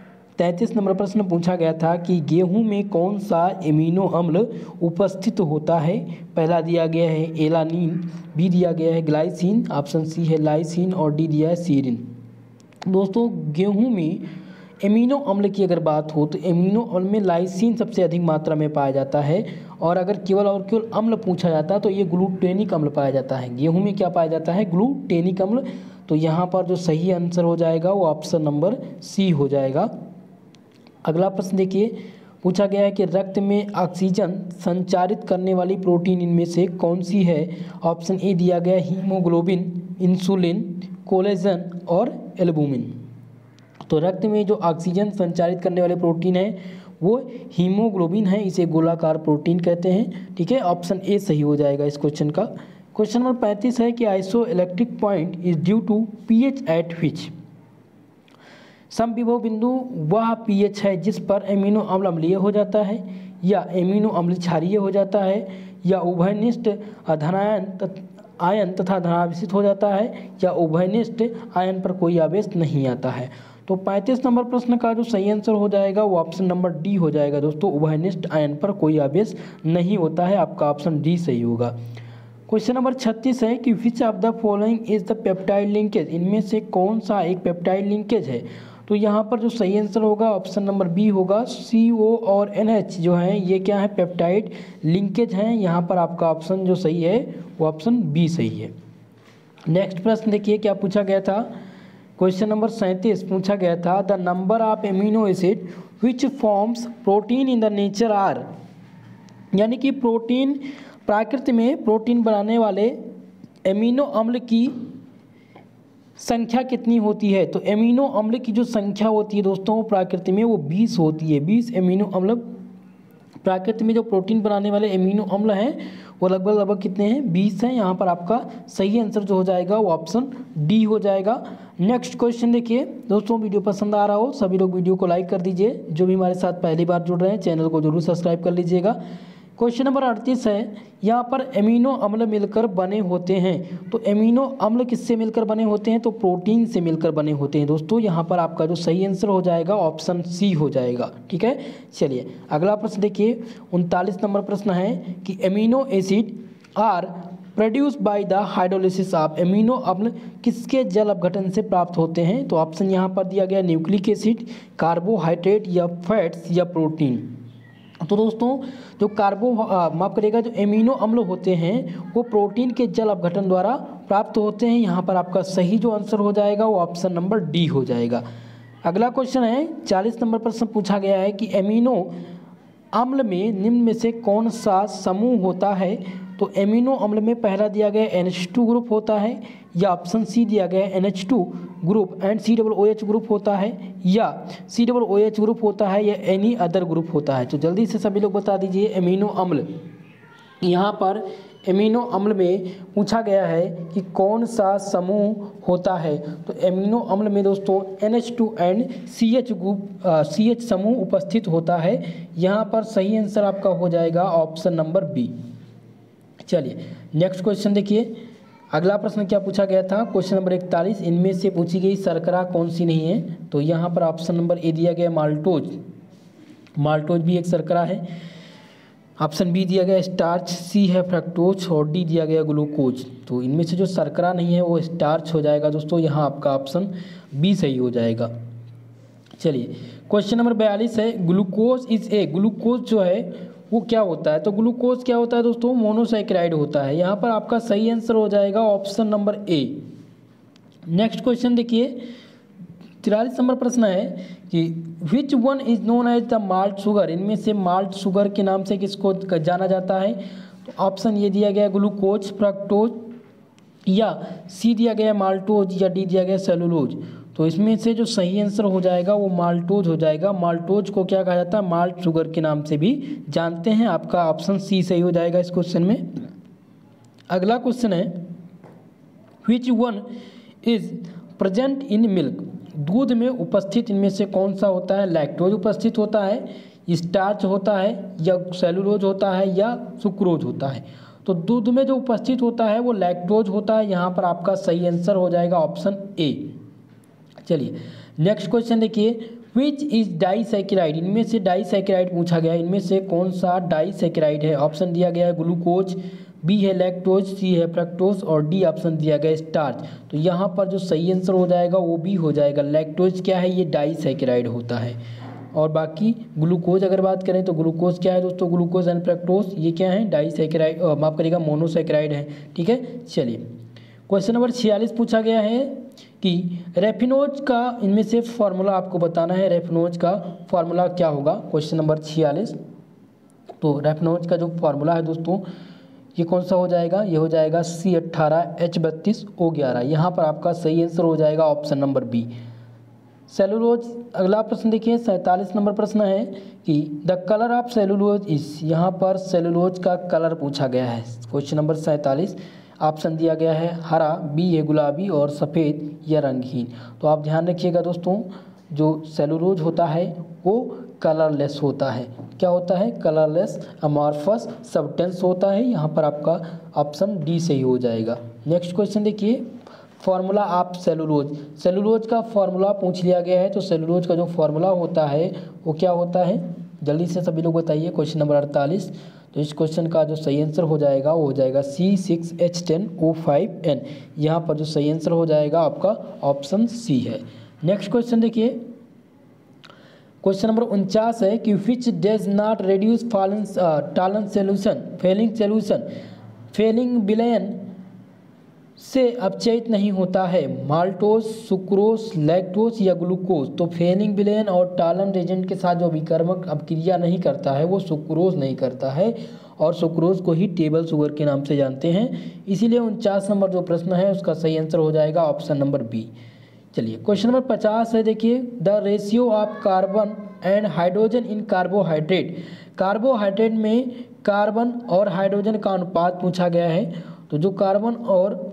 A: 33 नंबर प्रश्न पूछा गया था कि गेहूं में कौन सा एमिनो अम्ल उपस्थित होता है। पहला दिया गया है एलानिन, बी दिया गया है ग्लाइसिन, ऑप्शन सी है लाइसिन और डी दिया है सीरिन। दोस्तों गेहूं में एमिनो अम्ल की अगर बात हो तो एमिनो अम्ल में लाइसिन सबसे अधिक मात्रा में पाया जाता है, और अगर केवल और केवल अम्ल पूछा जाता है तो ये ग्लूटेनिक अम्ल पाया जाता है। गेहूं में क्या पाया जाता है, ग्लूटेनिक अम्ल। तो यहाँ पर जो सही आंसर हो जाएगा वो ऑप्शन नंबर सी हो जाएगा। अगला प्रश्न देखिए, पूछा गया है कि रक्त में ऑक्सीजन संचारित करने वाली प्रोटीन इनमें से कौन सी है। ऑप्शन ए दिया गया हीमोग्लोबिन, इंसुलिन, कोलेजन और एल्बुमिन। तो रक्त में जो ऑक्सीजन संचारित करने वाले प्रोटीन है वो हीमोग्लोबिन है, इसे गोलाकार प्रोटीन कहते हैं। ठीक है, ऑप्शन ए सही हो जाएगा इस क्वेश्चन का। क्वेश्चन नंबर 35 है कि isoelectric point is due to pH at which. समविभव बिंदु वह पीएच है जिस पर एमिनो अम्ल अम्लीय हो जाता है, या एमिनो अम्ल क्षारीय हो जाता है, या उभयनिष्ठ आयन तथा धनावेशित हो जाता है, या उभयनिष्ठ आयन पर कोई आवेश नहीं आता है। तो 35 नंबर प्रश्न का जो सही आंसर हो जाएगा वो ऑप्शन नंबर डी हो जाएगा दोस्तों, उभयनिष्ठ आयन पर कोई आवेश नहीं होता है। आपका ऑप्शन डी सही होगा। क्वेश्चन नंबर 36 है कि which of the following is the peptide linkage, इनमें से कौन सा एक पेप्टाइड लिंकेज है। तो यहाँ पर जो सही आंसर होगा ऑप्शन नंबर बी होगा, CO और NH जो है ये क्या है, पेप्टाइड लिंकेज हैं। यहाँ पर आपका ऑप्शन जो सही है वो ऑप्शन बी सही है। नेक्स्ट प्रश्न देखिए क्या पूछा गया था। क्वेश्चन नंबर 37 पूछा गया था the number of amino acid which forms protein in the nature are, यानी कि प्रोटीन प्रकृति में प्रोटीन बनाने वाले एमिनो अम्ल की संख्या कितनी होती है। तो एमिनो अम्ल की जो संख्या होती है दोस्तों प्रकृति में वो 20 होती है। 20 एमिनो अम्ल प्रकृति में जो प्रोटीन बनाने वाले एमिनो अम्ल हैं वो लगभग कितने हैं, 20 हैं। यहाँ पर आपका सही आंसर जो हो जाएगा वो ऑप्शन डी हो जाएगा। नेक्स्ट क्वेश्चन देखिए दोस्तों, वीडियो पसंद आ रहा हो सभी लोग वीडियो को लाइक कर दीजिए, जो भी हमारे साथ पहली बार जुड़ रहे हैं चैनल को जरूर सब्सक्राइब कर लीजिएगा। क्वेश्चन नंबर 38 है, यहाँ पर एमिनो अम्ल मिलकर बने होते हैं। तो एमिनो अम्ल किससे मिलकर बने होते हैं, तो प्रोटीन से मिलकर बने होते हैं दोस्तों। यहाँ पर आपका जो सही आंसर हो जाएगा ऑप्शन सी हो जाएगा। ठीक है, चलिए अगला प्रश्न देखिए, 39 नंबर प्रश्न है कि amino acid are produce by the hydrolysis of, amino अम्ल किसके जल अपघटन से प्राप्त होते हैं। तो ऑप्शन यहाँ पर दिया गया न्यूक्लिक एसिड, कार्बोहाइड्रेट या फैट्स या प्रोटीन। तो दोस्तों जो माफ करिएगा जो एमिनो अम्ल होते हैं वो प्रोटीन के जल अपघटन द्वारा प्राप्त होते हैं। यहाँ पर आपका सही जो आंसर हो जाएगा वो ऑप्शन नंबर डी हो जाएगा। अगला क्वेश्चन है 40 नंबर प्रश्न पूछा गया है कि एमिनो अम्ल में निम्न में से कौन सा समूह होता है। तो एमिनो अम्ल में पहला दिया गया NH2 ग्रुप होता है, या ऑप्शन सी दिया गया NH2 group and COOH group होता है, या COOH ग्रुप होता है, या एनी अदर ग्रुप होता है। तो जल्दी से सभी लोग बता दीजिए एमिनो अम्ल, यहाँ पर एमिनो अम्ल में पूछा गया है कि कौन सा समूह होता है, तो एमिनो अम्ल में दोस्तों NH2 and CH group CH समूह उपस्थित होता है। यहाँ पर सही आंसर आपका हो जाएगा ऑप्शन नंबर बी। चलिए नेक्स्ट क्वेश्चन देखिए, अगला प्रश्न क्या पूछा गया था, क्वेश्चन नंबर 41, इनमें से पूछी गई शर्करा कौन सी नहीं है, तो यहाँ पर ऑप्शन नंबर ए दिया गया माल्टोज, माल्टोज भी एक शर्करा है। ऑप्शन बी दिया गया स्टार्च, सी है फ्रक्टोज और डी दिया गया ग्लूकोज। तो इनमें से जो शर्करा नहीं है वो स्टार्च हो जाएगा दोस्तों, यहाँ आपका ऑप्शन बी सही हो जाएगा। चलिए क्वेश्चन नंबर 42 है, ग्लूकोज इज ए, ग्लूकोज जो है वो क्या होता है, तो ग्लूकोज क्या होता है दोस्तों, मोनोसैकेराइड होता है। यहाँ पर आपका सही आंसर हो जाएगा option number A. Next question देखिए, 43 नंबर प्रश्न है कि which one is known as the malt sugar, इनमें से माल्ट शुगर के नाम से किसको जाना जाता है, तो ऑप्शन ये दिया गया ग्लूकोज, फ्रक्टोज, या सी दिया गया माल्टोज, या डी दिया गया सेलुलोज। तो इसमें से जो सही आंसर हो जाएगा वो माल्टोज हो जाएगा। माल्टोज को क्या कहा जाता है, माल्ट शुगर के नाम से भी जानते हैं। आपका ऑप्शन सी सही हो जाएगा इस क्वेश्चन में। अगला क्वेश्चन है, which one is present in milk, दूध में उपस्थित इनमें से कौन सा होता है, लैक्टोज उपस्थित होता है, स्टार्च होता है, या सेलुलोज होता है, या सुक्रोज होता है। तो दूध में जो उपस्थित होता है वो लैक्टोज होता है। यहाँ पर आपका सही आंसर हो जाएगा ऑप्शन ए। चलिए नेक्स्ट क्वेश्चन देखिए, विच इज डाइसैकेराइड, इनमें से डाइसैकेराइड पूछा गया है, इनमें से कौन सा डाइसैकेराइड है। ऑप्शन दिया गया है ग्लूकोज, बी है लैक्टोज, सी है फ्रक्टोज और डी ऑप्शन दिया गया है स्टार्च। तो यहाँ पर जो सही आंसर हो जाएगा वो भी हो जाएगा। लैक्टोज क्या है, ये डाइसैकेराइड होता है। और बाकी ग्लूकोज अगर बात करें तो ग्लूकोज क्या है दोस्तों, ग्लूकोज एंड फ्रक्टोज ये क्या है, डाइसैकेराइड, माफ करिएगा मोनोसैकेराइड है। ठीक है, चलिए क्वेश्चन नंबर 46 पूछा गया है कि रेफिनोज का इनमें से फॉर्मूला आपको बताना है, रेफिनोज का फॉर्मूला क्या होगा। क्वेश्चन नंबर 46, तो रेफिनोज का जो फॉर्मूला है दोस्तों ये कौन सा हो जाएगा, ये हो जाएगा C18H32O11। यहाँ पर आपका सही आंसर हो जाएगा ऑप्शन नंबर बी। सेलुलोज, अगला प्रश्न देखिए 47 नंबर प्रश्न है कि the colour of cellulose is, यहाँ पर सेलुलोज का कलर पूछा गया है। क्वेश्चन नंबर 47, ऑप्शन दिया गया है हरा, बी है गुलाबी और सफ़ेद या रंगहीन। तो आप ध्यान रखिएगा दोस्तों, जो सेलुलोज होता है वो कलरलेस होता है। क्या होता है, कलरलेस अमॉर्फस सब्सटेंस होता है। यहाँ पर आपका ऑप्शन डी सही हो जाएगा। नेक्स्ट क्वेश्चन देखिए, फार्मूला ऑफ सेलुलोज, सेलुलोज का फार्मूला पूछ लिया गया है। तो सेलुलोज का जो फार्मूला होता है वो क्या होता है, जल्दी से सभी लोग बताइए। क्वेश्चन नंबर 48, तो इस क्वेश्चन का जो सही आंसर हो जाएगा वो हो जाएगा C6H10O5N। यहाँ पर जो सही आंसर हो जाएगा आपका ऑप्शन सी है। नेक्स्ट क्वेश्चन देखिए, क्वेश्चन नंबर 49 है कि which does not reduce Tollen solution, Fehling विलयन से अपचयित नहीं होता है, माल्टोज, सुक्रोज, लैक्टोज या ग्लूकोज। तो फेलिंग विलयन और टालन एजेंट के साथ जो विकर्मक अपक्रिया नहीं करता है वो सुक्रोज नहीं करता है, और सुक्रोज को ही टेबल शुगर के नाम से जानते हैं। इसीलिए 49 नंबर जो प्रश्न है उसका सही आंसर हो जाएगा ऑप्शन नंबर बी। चलिए क्वेश्चन नंबर 50 है, देखिए the ratio of carbon and hydrogen in carbohydrate, carbohydrate में कार्बन और हाइड्रोजन का अनुपात पूछा गया है। तो जो कार्बन और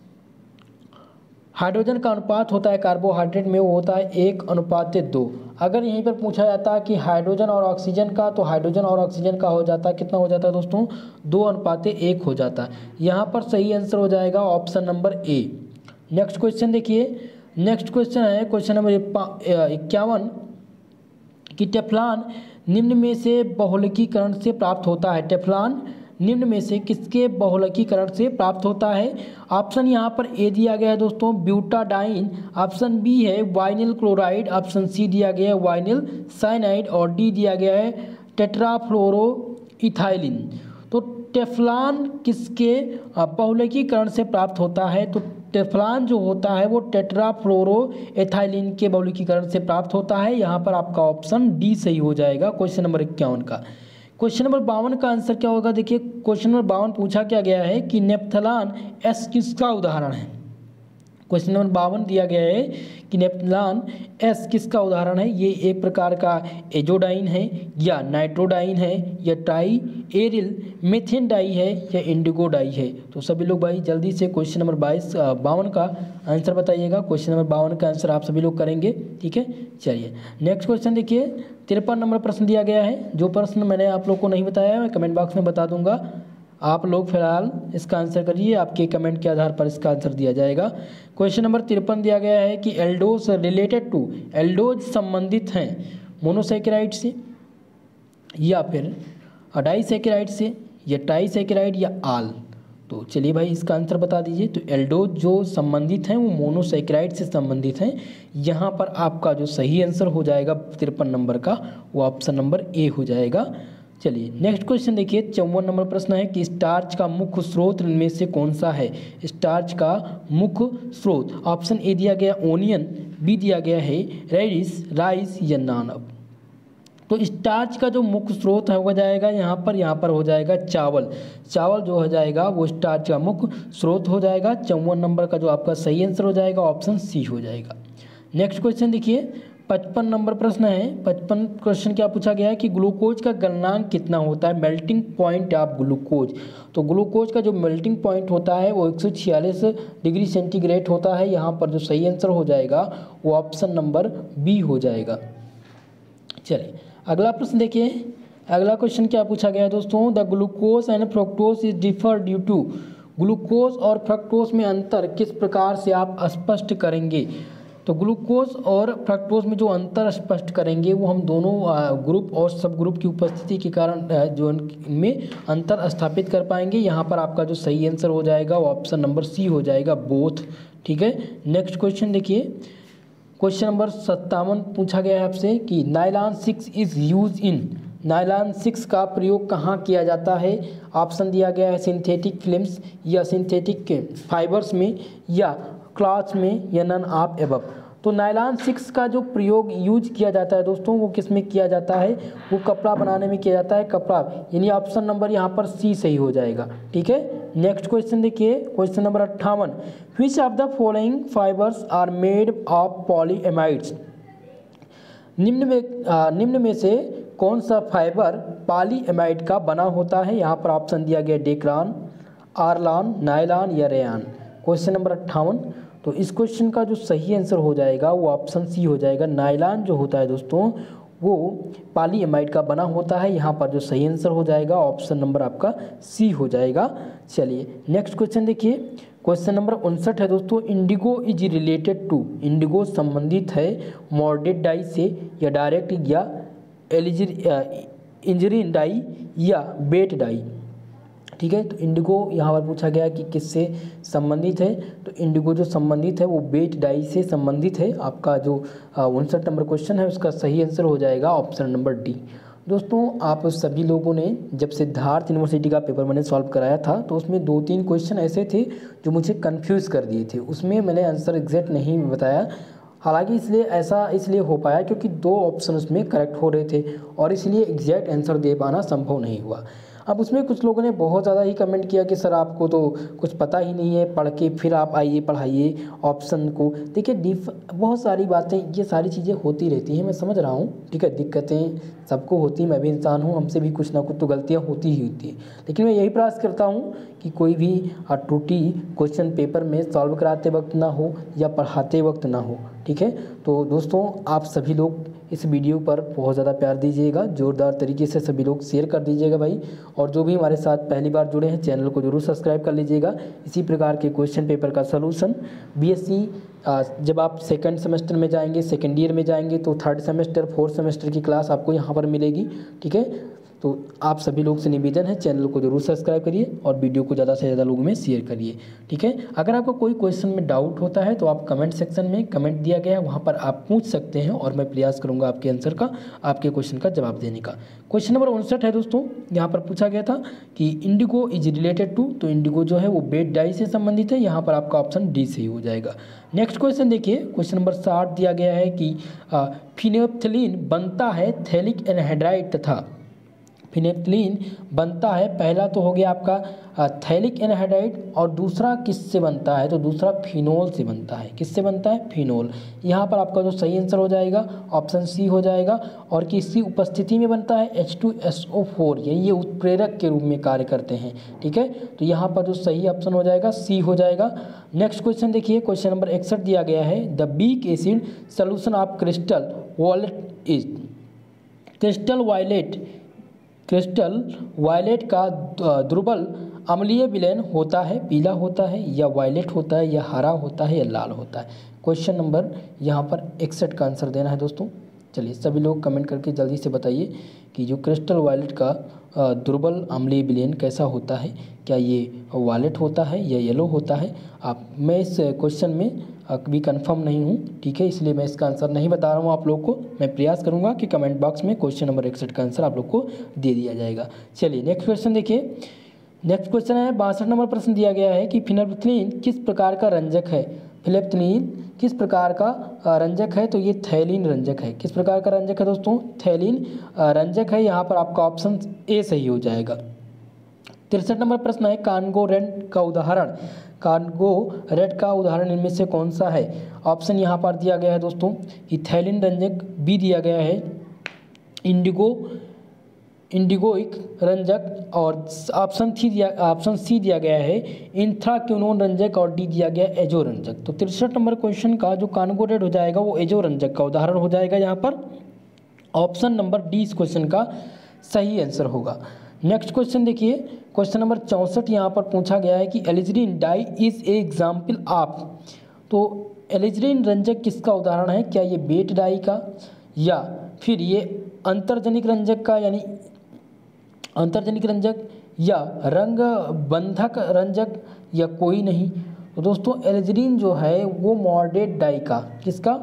A: हाइड्रोजन का अनुपात होता है कार्बोहाइड्रेट में वो होता है 1:2। अगर यहीं पर पूछा जाता है कि हाइड्रोजन और ऑक्सीजन का, तो हाइड्रोजन और ऑक्सीजन का हो जाता है, कितना हो जाता है दोस्तों, 2:1 हो जाता है। यहाँ पर सही आंसर हो जाएगा option number A. Next question देखिए, नेक्स्ट क्वेश्चन है क्वेश्चन नंबर 51 कि टेफ्लॉन निम्न में से बहुलकीकरण से प्राप्त होता है, टेफ्लॉन निम्न में से किसके बहुलकीकरण से प्राप्त होता है। ऑप्शन यहाँ पर ए दिया गया है दोस्तों ब्यूटाडाइन, ऑप्शन बी है वाइनिल क्लोराइड, ऑप्शन सी दिया गया है वाइनिल साइनाइड और डी दिया गया है टेट्राफ्लोरोइथाइलिन। तो टेफ्लॉन किसके बहुलकीकरण से प्राप्त होता है, तो टेफ्लॉन जो होता है वो टेट्राफ्लोरोइथाइलिन के बहुलकीकरण से प्राप्त होता है। यहाँ पर आपका ऑप्शन डी सही हो जाएगा क्वेश्चन नंबर 51 का। क्वेश्चन नंबर 52 का आंसर क्या होगा, देखिए क्वेश्चन नंबर 52 पूछा क्या गया है कि नेप्थलॉन एस किसका उदाहरण है। क्वेश्चन नंबर 52 दिया गया है कि नेप्थलॉन एस किसका उदाहरण है। ये एक प्रकार का एजोडाइन है या नाइट्रोडाइन है या ट्राई एरिल मेथेन डाई है या इंडिगो डाई है। तो सभी लोग भाई जल्दी से क्वेश्चन नंबर 52 का आंसर बताइएगा। क्वेश्चन नंबर 52 का आंसर आप सभी लोग करेंगे, ठीक है। चलिए नेक्स्ट क्वेश्चन देखिए, 53 नंबर प्रश्न दिया गया है। जो प्रश्न मैंने आप लोग को नहीं बताया मैं कमेंट बॉक्स में बता दूंगा, आप लोग फिलहाल इसका आंसर करिए, आपके कमेंट के आधार पर इसका आंसर दिया जाएगा। क्वेश्चन नंबर 53 दिया गया है कि एल्डोज रिलेटेड टू, एल्डोज संबंधित हैं मोनोसैकेराइड से या फिर डाइसैकेराइड से या ट्राइसैकेराइड या आल। तो चलिए भाई इसका आंसर बता दीजिए। तो एल्डोज जो संबंधित हैं वो मोनोसैकेराइड से संबंधित हैं। यहाँ पर आपका जो सही आंसर हो जाएगा 53 नंबर का वो ऑप्शन नंबर ए हो जाएगा। चलिए नेक्स्ट क्वेश्चन देखिए, 54 नंबर प्रश्न है कि स्टार्च का मुख्य स्रोत इनमें से कौन सा है। स्टार्च का मुख्य स्रोत, ऑप्शन ए दिया गया ओनियन, बी दिया गया है रेडिश, राइस या नान। तो स्टार्च का जो मुख्य स्रोत हो जाएगा यहाँ पर हो जाएगा चावल। चावल जो हो जाएगा वो स्टार्च का मुख्य स्रोत हो जाएगा। 54 नंबर का जो आपका सही आंसर हो जाएगा ऑप्शन सी हो जाएगा। नेक्स्ट क्वेश्चन देखिए, 55 नंबर प्रश्न है। 55 क्वेश्चन क्या पूछा गया है कि ग्लूकोज का गलनांक कितना होता है, मेल्टिंग पॉइंट ऑफ ग्लूकोज। तो ग्लूकोज का जो मेल्टिंग पॉइंट होता है वो 146 डिग्री सेंटीग्रेड होता है। यहाँ पर जो सही आंसर हो जाएगा वो ऑप्शन नंबर बी हो जाएगा। चलिए अगला प्रश्न देखिए, अगला क्वेश्चन क्या पूछा गया है दोस्तों, the glucose and fructose is differ due to. Glucose और फ्रक्टोज में अंतर किस प्रकार से आप स्पष्ट करेंगे। तो ग्लूकोज और फ्रक्टोज में जो अंतर स्पष्ट करेंगे वो हम दोनों ग्रुप और सब ग्रुप की उपस्थिति के कारण जो इनमें अंतर स्थापित कर पाएंगे। यहाँ पर आपका जो सही आंसर हो जाएगा वो ऑप्शन नंबर सी हो जाएगा, बोथ, ठीक है। नेक्स्ट क्वेश्चन देखिए, क्वेश्चन नंबर 57 पूछा गया है आपसे कि nylon 6 is use in. Nylon 6 का प्रयोग कहाँ किया जाता है। ऑप्शन दिया गया है सिंथेटिक फिल्म्स या सिंथेटिक फाइबर्स में या क्लॉथ्स में या नन ऑफ एबव। तो नायलॉन 6 का जो प्रयोग यूज किया जाता है दोस्तों वो किस में किया जाता है, वो कपड़ा बनाने में किया जाता है, कपड़ा, यानी ऑप्शन नंबर यहाँ पर सी सही हो जाएगा, ठीक है। नेक्स्ट क्वेश्चन देखिए, question number 58, which of the following fibres are made of polyamides. निम्न में से कौन सा फाइबर पॉलीएमाइड का बना होता है। यहाँ पर ऑप्शन दिया गया डेक्रान, आर्लॉन, नायलॉन या रेयान। क्वेश्चन नंबर 58, तो इस क्वेश्चन का जो सही आंसर हो जाएगा वो ऑप्शन सी हो जाएगा। नायलॉन जो होता है दोस्तों वो पॉलीएमाइड का बना होता है। यहाँ पर जो सही आंसर हो जाएगा ऑप्शन नंबर आपका सी हो जाएगा। चलिए नेक्स्ट क्वेश्चन देखिए, क्वेश्चन नंबर 59 है दोस्तों, indigo is related to. Indigo संबंधित है मॉर्डेड डाई से या डायरेक्ट या इंजरीन डाई या बेट डाई, ठीक है। तो इंडिगो यहाँ पर पूछा गया कि किससे संबंधित है। तो इंडिगो जो संबंधित है वो बेट डाई से संबंधित है। आपका जो 59 नंबर क्वेश्चन है उसका सही आंसर हो जाएगा ऑप्शन नंबर डी। दोस्तों आप सभी लोगों ने जब सिद्धार्थ यूनिवर्सिटी का पेपर मैंने सॉल्व कराया था तो उसमें 2-3 क्वेश्चन ऐसे थे जो मुझे कंफ्यूज कर दिए थे, उसमें मैंने आंसर एग्जैक्ट नहीं बताया। हालांकि इसलिए हो पाया क्योंकि 2 ऑप्शन उसमें करेक्ट हो रहे थे और इसलिए एग्जैक्ट आंसर दे पाना संभव नहीं हुआ। अब उसमें कुछ लोगों ने बहुत ज़्यादा ही कमेंट किया कि सर आपको तो कुछ पता ही नहीं है, पढ़ के फिर आप आइए पढ़ाइए ऑप्शन को। देखिए बहुत सारी बातें, ये सारी चीज़ें होती रहती हैं, मैं समझ रहा हूँ, ठीक है। दिक्कतें सबको होती हैं, मैं भी इंसान हूँ, हमसे भी कुछ ना कुछ तो गलतियाँ होती ही होती हैं। लेकिन मैं यही प्रयास करता हूँ कि कोई भी त्रुटि क्वेश्चन पेपर में सॉल्व कराते वक्त ना हो या पढ़ाते वक्त ना हो, ठीक है। तो दोस्तों आप सभी लोग इस वीडियो पर बहुत ज़्यादा प्यार दीजिएगा, ज़ोरदार तरीके से सभी लोग शेयर कर दीजिएगा भाई। और जो भी हमारे साथ पहली बार जुड़े हैं चैनल को जरूर सब्सक्राइब कर लीजिएगा। इसी प्रकार के क्वेश्चन पेपर का सलूशन बीएससी जब आप सेकंड सेमेस्टर में जाएंगे, सेकंड ईयर में जाएंगे तो थर्ड सेमेस्टर, फोर्थ सेमेस्टर की क्लास आपको यहाँ पर मिलेगी, ठीक है। तो आप सभी लोग से निवेदन है चैनल को जरूर सब्सक्राइब करिए और वीडियो को ज़्यादा से ज़्यादा लोगों में शेयर करिए, ठीक है। अगर आपको कोई क्वेश्चन में डाउट होता है तो आप कमेंट सेक्शन में कमेंट दिया गया है वहाँ पर आप पूछ सकते हैं और मैं प्रयास करूँगा आपके आंसर का, आपके क्वेश्चन का जवाब देने का। क्वेश्चन नंबर 59 है दोस्तों, यहाँ पर पूछा गया था कि इंडिगो इज रिलेटेड टू। तो इंडिगो जो है वो बेट डाई से संबंधित है, यहाँ पर आपका ऑप्शन डी सही हो जाएगा। नेक्स्ट क्वेश्चन देखिए, क्वेश्चन नंबर 60 दिया गया है कि फिनोल्फ्थालीन बनता है थैलिक एनहाइड्राइड तथा फिनेप्थलीन बनता है? पहला तो हो गया आपका थैलिक एनहाइड्राइड, और दूसरा किससे बनता है? तो दूसरा फिनोल से बनता है। किससे बनता है? फिनोल। यहाँ पर आपका जो सही आंसर हो जाएगा ऑप्शन सी हो जाएगा। और किसकी उपस्थिति में बनता है? H2SO4, यानी ये उत्प्रेरक के रूप में कार्य करते हैं। ठीक है, तो यहाँ पर जो सही ऑप्शन हो जाएगा सी हो जाएगा। नेक्स्ट क्वेश्चन देखिए, क्वेश्चन नंबर 61 दिया गया है, the weak acid solution of crystal violet is. Crystal violet का दुर्बल अम्लीय विलयन होता है, पीला होता है या वायलेट होता है या हरा होता है या लाल होता है? क्वेश्चन नंबर यहाँ पर 61 का आंसर देना है दोस्तों। चलिए सभी लोग कमेंट करके जल्दी से बताइए कि जो क्रिस्टल वायलेट का दुर्बल अम्लीय विलयन कैसा होता है, क्या ये वायलेट होता है या येलो होता है? मैं इस क्वेश्चन में अभी कंफर्म नहीं हूँ, ठीक है, इसलिए मैं इसका आंसर नहीं बता रहा हूँ आप लोग को। मैं प्रयास करूँगा कि कमेंट बॉक्स में क्वेश्चन नंबर 61 का आंसर आप लोग को दे दिया जाएगा। चलिए नेक्स्ट क्वेश्चन देखिए। नेक्स्ट क्वेश्चन है 62 नंबर प्रश्न दिया गया है कि फिनेप्थलीन किस प्रकार का रंजक है? फिनेप्थलीन किस प्रकार का रंजक है? तो ये थैलीन रंजक है। किस प्रकार का रंजक है दोस्तों? थैलीन रंजक है। यहाँ पर आपका ऑप्शन ए सही हो जाएगा। 63 नंबर प्रश्न है, कांगो रेड का उदाहरण, कांगो रेड का उदाहरण इनमें से कौन सा है? ऑप्शन यहाँ पर दिया गया है दोस्तों कि थैलीन रंजक, बी दिया गया है इंडिगोइक रंजक, और ऑप्शन सी दिया गया है इंथ्राक्विनोन रंजक, और डी दिया गया एजो रंजक। तो 63 नंबर क्वेश्चन का जो कांगो रेड हो जाएगा वो एजो रंजक का उदाहरण हो जाएगा। यहाँ पर ऑप्शन नंबर डी इस क्वेश्चन का सही आंसर होगा। नेक्स्ट क्वेश्चन देखिए, क्वेश्चन नंबर 64 यहाँ पर पूछा गया है कि alizarin dye is a example of. तो एलिजरीन रंजक किसका उदाहरण है? क्या ये बेट डाई का, या फिर ये अंतर्जनिक रंजक का, यानी अंतर्जनिक रंजक, या रंग बंधक रंजक, या कोई नहीं? तो दोस्तों एलिजरीन जो है वो मॉडरेट डाई का, किसका?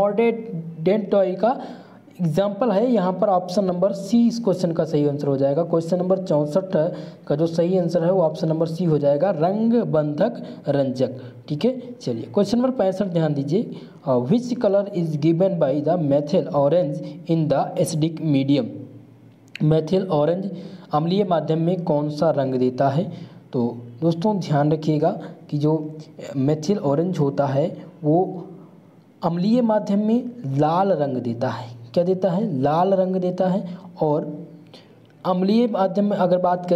A: मॉडरेट डाई का एग्जाम्पल है। यहाँ पर ऑप्शन नंबर सी इस क्वेश्चन का सही आंसर हो जाएगा। क्वेश्चन नंबर 64 का जो सही आंसर है वो ऑप्शन नंबर सी हो जाएगा, रंग बंधक रंजक। ठीक है, चलिए क्वेश्चन नंबर 65 ध्यान दीजिए, which colour is given by the methyl orange in the acidic medium? Methyl orange अम्लीय माध्यम में कौन सा रंग देता है? तो दोस्तों ध्यान रखिएगा कि जो मेथिल ऑरेंज होता है वो अम्लीय माध्यम में लाल रंग देता है। क्या देता है? लाल रंग देता है। और अम्लीय माध्यम में अगर बात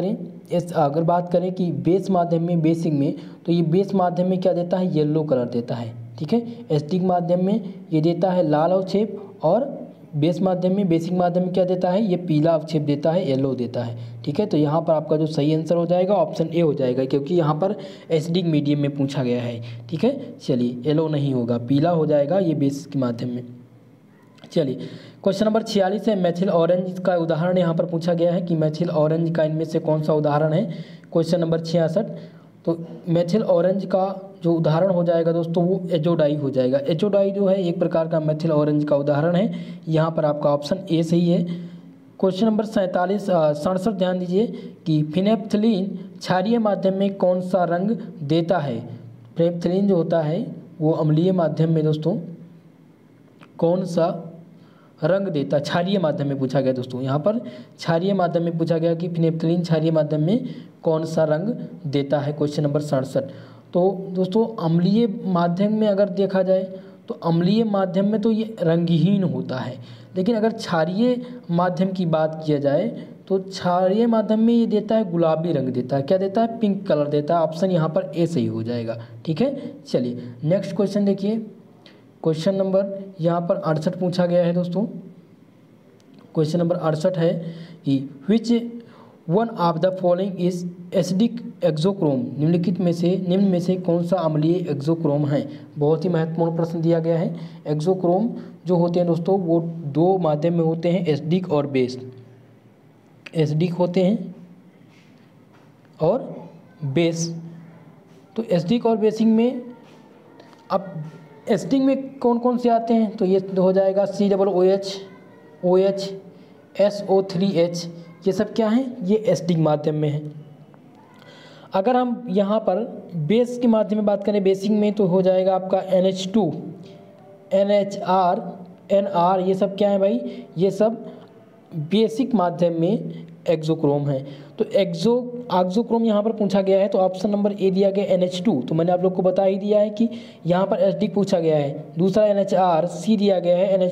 A: करें कि बेस माध्यम में, बेसिक में, तो ये बेस माध्यम में क्या देता है? येलो कलर देता है। ठीक है, एसिडिक माध्यम में ये देता है लाल अवक्षेप, और बेसिक माध्यम में क्या देता है? ये पीला अवक्षेप देता है, येलो देता है। ठीक है, तो यहाँ पर आपका जो सही आंसर हो जाएगा ऑप्शन ए हो जाएगा, क्योंकि यहाँ पर एसिडिक मीडियम में पूछा गया है। ठीक है, चलिए येलो नहीं होगा, पीला हो जाएगा ये बेसिक माध्यम में। चलिए क्वेश्चन नंबर 46 है, मेथिल ऑरेंज का उदाहरण यहाँ पर पूछा गया है कि मेथिल ऑरेंज का इनमें से कौन सा उदाहरण है? Question number 66। तो मेथिल ऑरेंज का जो उदाहरण हो जाएगा दोस्तों वो एजोडाई हो जाएगा। एजोडाई जो है एक प्रकार का मेथिल ऑरेंज का उदाहरण है। यहाँ पर आपका ऑप्शन ए सही है। क्वेश्चन नंबर 67 ध्यान दीजिए कि फिनेप्थलीन क्षारीय माध्यम में कौन सा रंग देता है? फिनेप्थलीन जो होता है वो अम्लीय माध्यम में दोस्तों कौन सा रंग देता है? क्षारीय माध्यम में पूछा गया दोस्तों, यहाँ पर क्षारीय माध्यम में पूछा गया कि फिनेप्थलीन क्षारीय माध्यम में कौन सा रंग देता है? Question number 67। तो दोस्तों अम्लीय माध्यम में अगर देखा जाए तो अम्लीय माध्यम में तो ये रंगहीन होता है, लेकिन अगर क्षारीय माध्यम की बात किया जाए तो क्षारीय माध्यम में ये देता है गुलाबी रंग देता है। क्या देता है? पिंक कलर देता है। ऑप्शन यहाँ पर ए सही हो जाएगा। ठीक है, चलिए नेक्स्ट क्वेश्चन देखिए, क्वेश्चन नंबर यहाँ पर 68 पूछा गया है दोस्तों। क्वेश्चन नंबर 68 है कि which one of the following is acidic auxochrome? निम्न में से कौन सा अम्लीय एक्सोक्रोम है? बहुत ही महत्वपूर्ण प्रश्न दिया गया है। एक्सोक्रोम जो होते हैं दोस्तों वो दो माध्यम में होते हैं, एसिडिक और बेस। एसिडिक होते हैं और बेस। तो एसिडिक और बेसिक में, अब एसिडिक में कौन कौन से आते हैं? तो ये हो जाएगा COOH, OH, SO3H, ये सब क्या हैं? ये एसिडिक माध्यम में है। अगर हम यहाँ पर बेस के माध्यम में बात करें, बेसिक में, तो हो जाएगा आपका NH2, NHR, NR, ये सब क्या है भाई? ये सब बेसिक माध्यम में एक्सोक्रोम है। तो ऑक्सोक्रोम यहाँ पर पूछा गया है, तो ऑप्शन नंबर ए दिया गया NH2, तो मैंने आप लोग को बता ही दिया है कि यहाँ पर HD पूछा गया है। दूसरा NHR, सी दिया गया है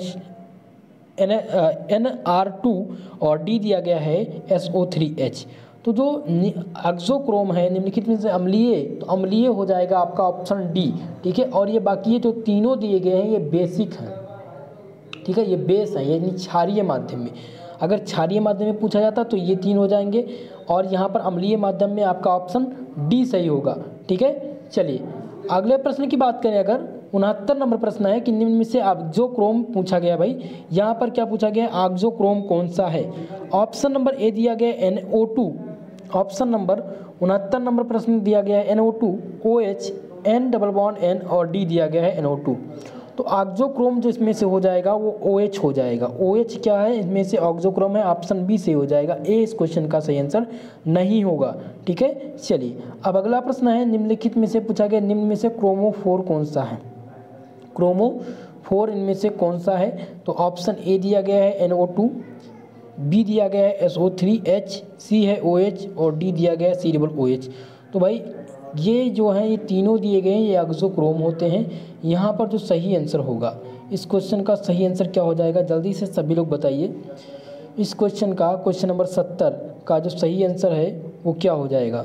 A: NR2 और डी दिया गया है SO3H। तो जो ऑक्सोक्रोम है निम्नलिखित में से अम्लीय, तो अम्लीय हो जाएगा आपका ऑप्शन डी, ठीक है। और ये बाकी ये जो तीनों दिए गए हैं ये बेसिक हैं, ठीक है, ये बेस है, यानी क्षारीय माध्यम में। अगर क्षारीय माध्यम में पूछा जाता तो ये 3 हो जाएंगे, और यहाँ पर अम्लीय माध्यम में आपका ऑप्शन डी सही होगा, ठीक है। चलिए अगले प्रश्न की बात करें, अगर 69 नंबर प्रश्न है कि निम्न में से ऑक्सोक्रोम पूछा गया। भाई यहाँ पर क्या पूछा गया, ऑक्सोक्रोम कौन सा है? ऑप्शन नंबर ए दिया गया NO2, ऑप्शन नंबर 69 नंबर प्रश्न दिया गया है NO2, OH, N double bond N और डी दिया गया है NO2। तो ऑक्सोक्रोम जो इसमें से हो जाएगा वो OH हो जाएगा। OH क्या है इसमें से, ऑक्सोक्रोम है, ऑप्शन बी से हो जाएगा। ए इस क्वेश्चन का सही आंसर नहीं होगा, ठीक है। चलिए अब अगला प्रश्न है, निम्नलिखित में से पूछा गया निम्न में से क्रोमोफोर कौन सा है? क्रोमोफोर इनमें से कौन सा है? तो ऑप्शन ए दिया गया है NO2, बी दिया गया है SO3H, सी है OH और डी दिया गया है COOH। तो भाई ये जो है ये तीनों दिए गए हैं ये ऑक्सोक्रोम होते हैं। यहाँ पर जो सही आंसर होगा, इस क्वेश्चन का सही आंसर क्या हो जाएगा, जल्दी से सभी लोग बताइए। इस क्वेश्चन का, क्वेश्चन नंबर 70 का जो सही आंसर है वो क्या हो जाएगा?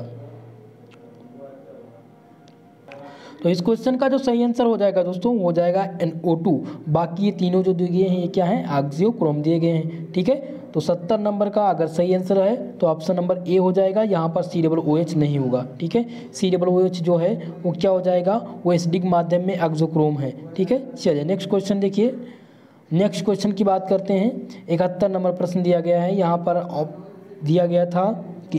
A: तो इस क्वेश्चन का जो सही आंसर हो जाएगा दोस्तों हो जाएगा NO2। बाकी ये तीनों जो दिए गए हैं ये क्या है, ऑक्सोक्रोम दिए गए हैं, ठीक है। तो 70 नंबर का अगर सही आंसर है तो ऑप्शन नंबर ए हो जाएगा, यहाँ पर COOH नहीं होगा, ठीक है। COOH जो है वो क्या हो जाएगा, वो एसिडिक माध्यम में ऑक्सोक्रोम है, ठीक है। चलिए नेक्स्ट क्वेश्चन देखिए। नेक्स्ट क्वेश्चन की बात करते हैं। 71 नंबर प्रश्न दिया गया है, यहाँ पर दिया गया था कि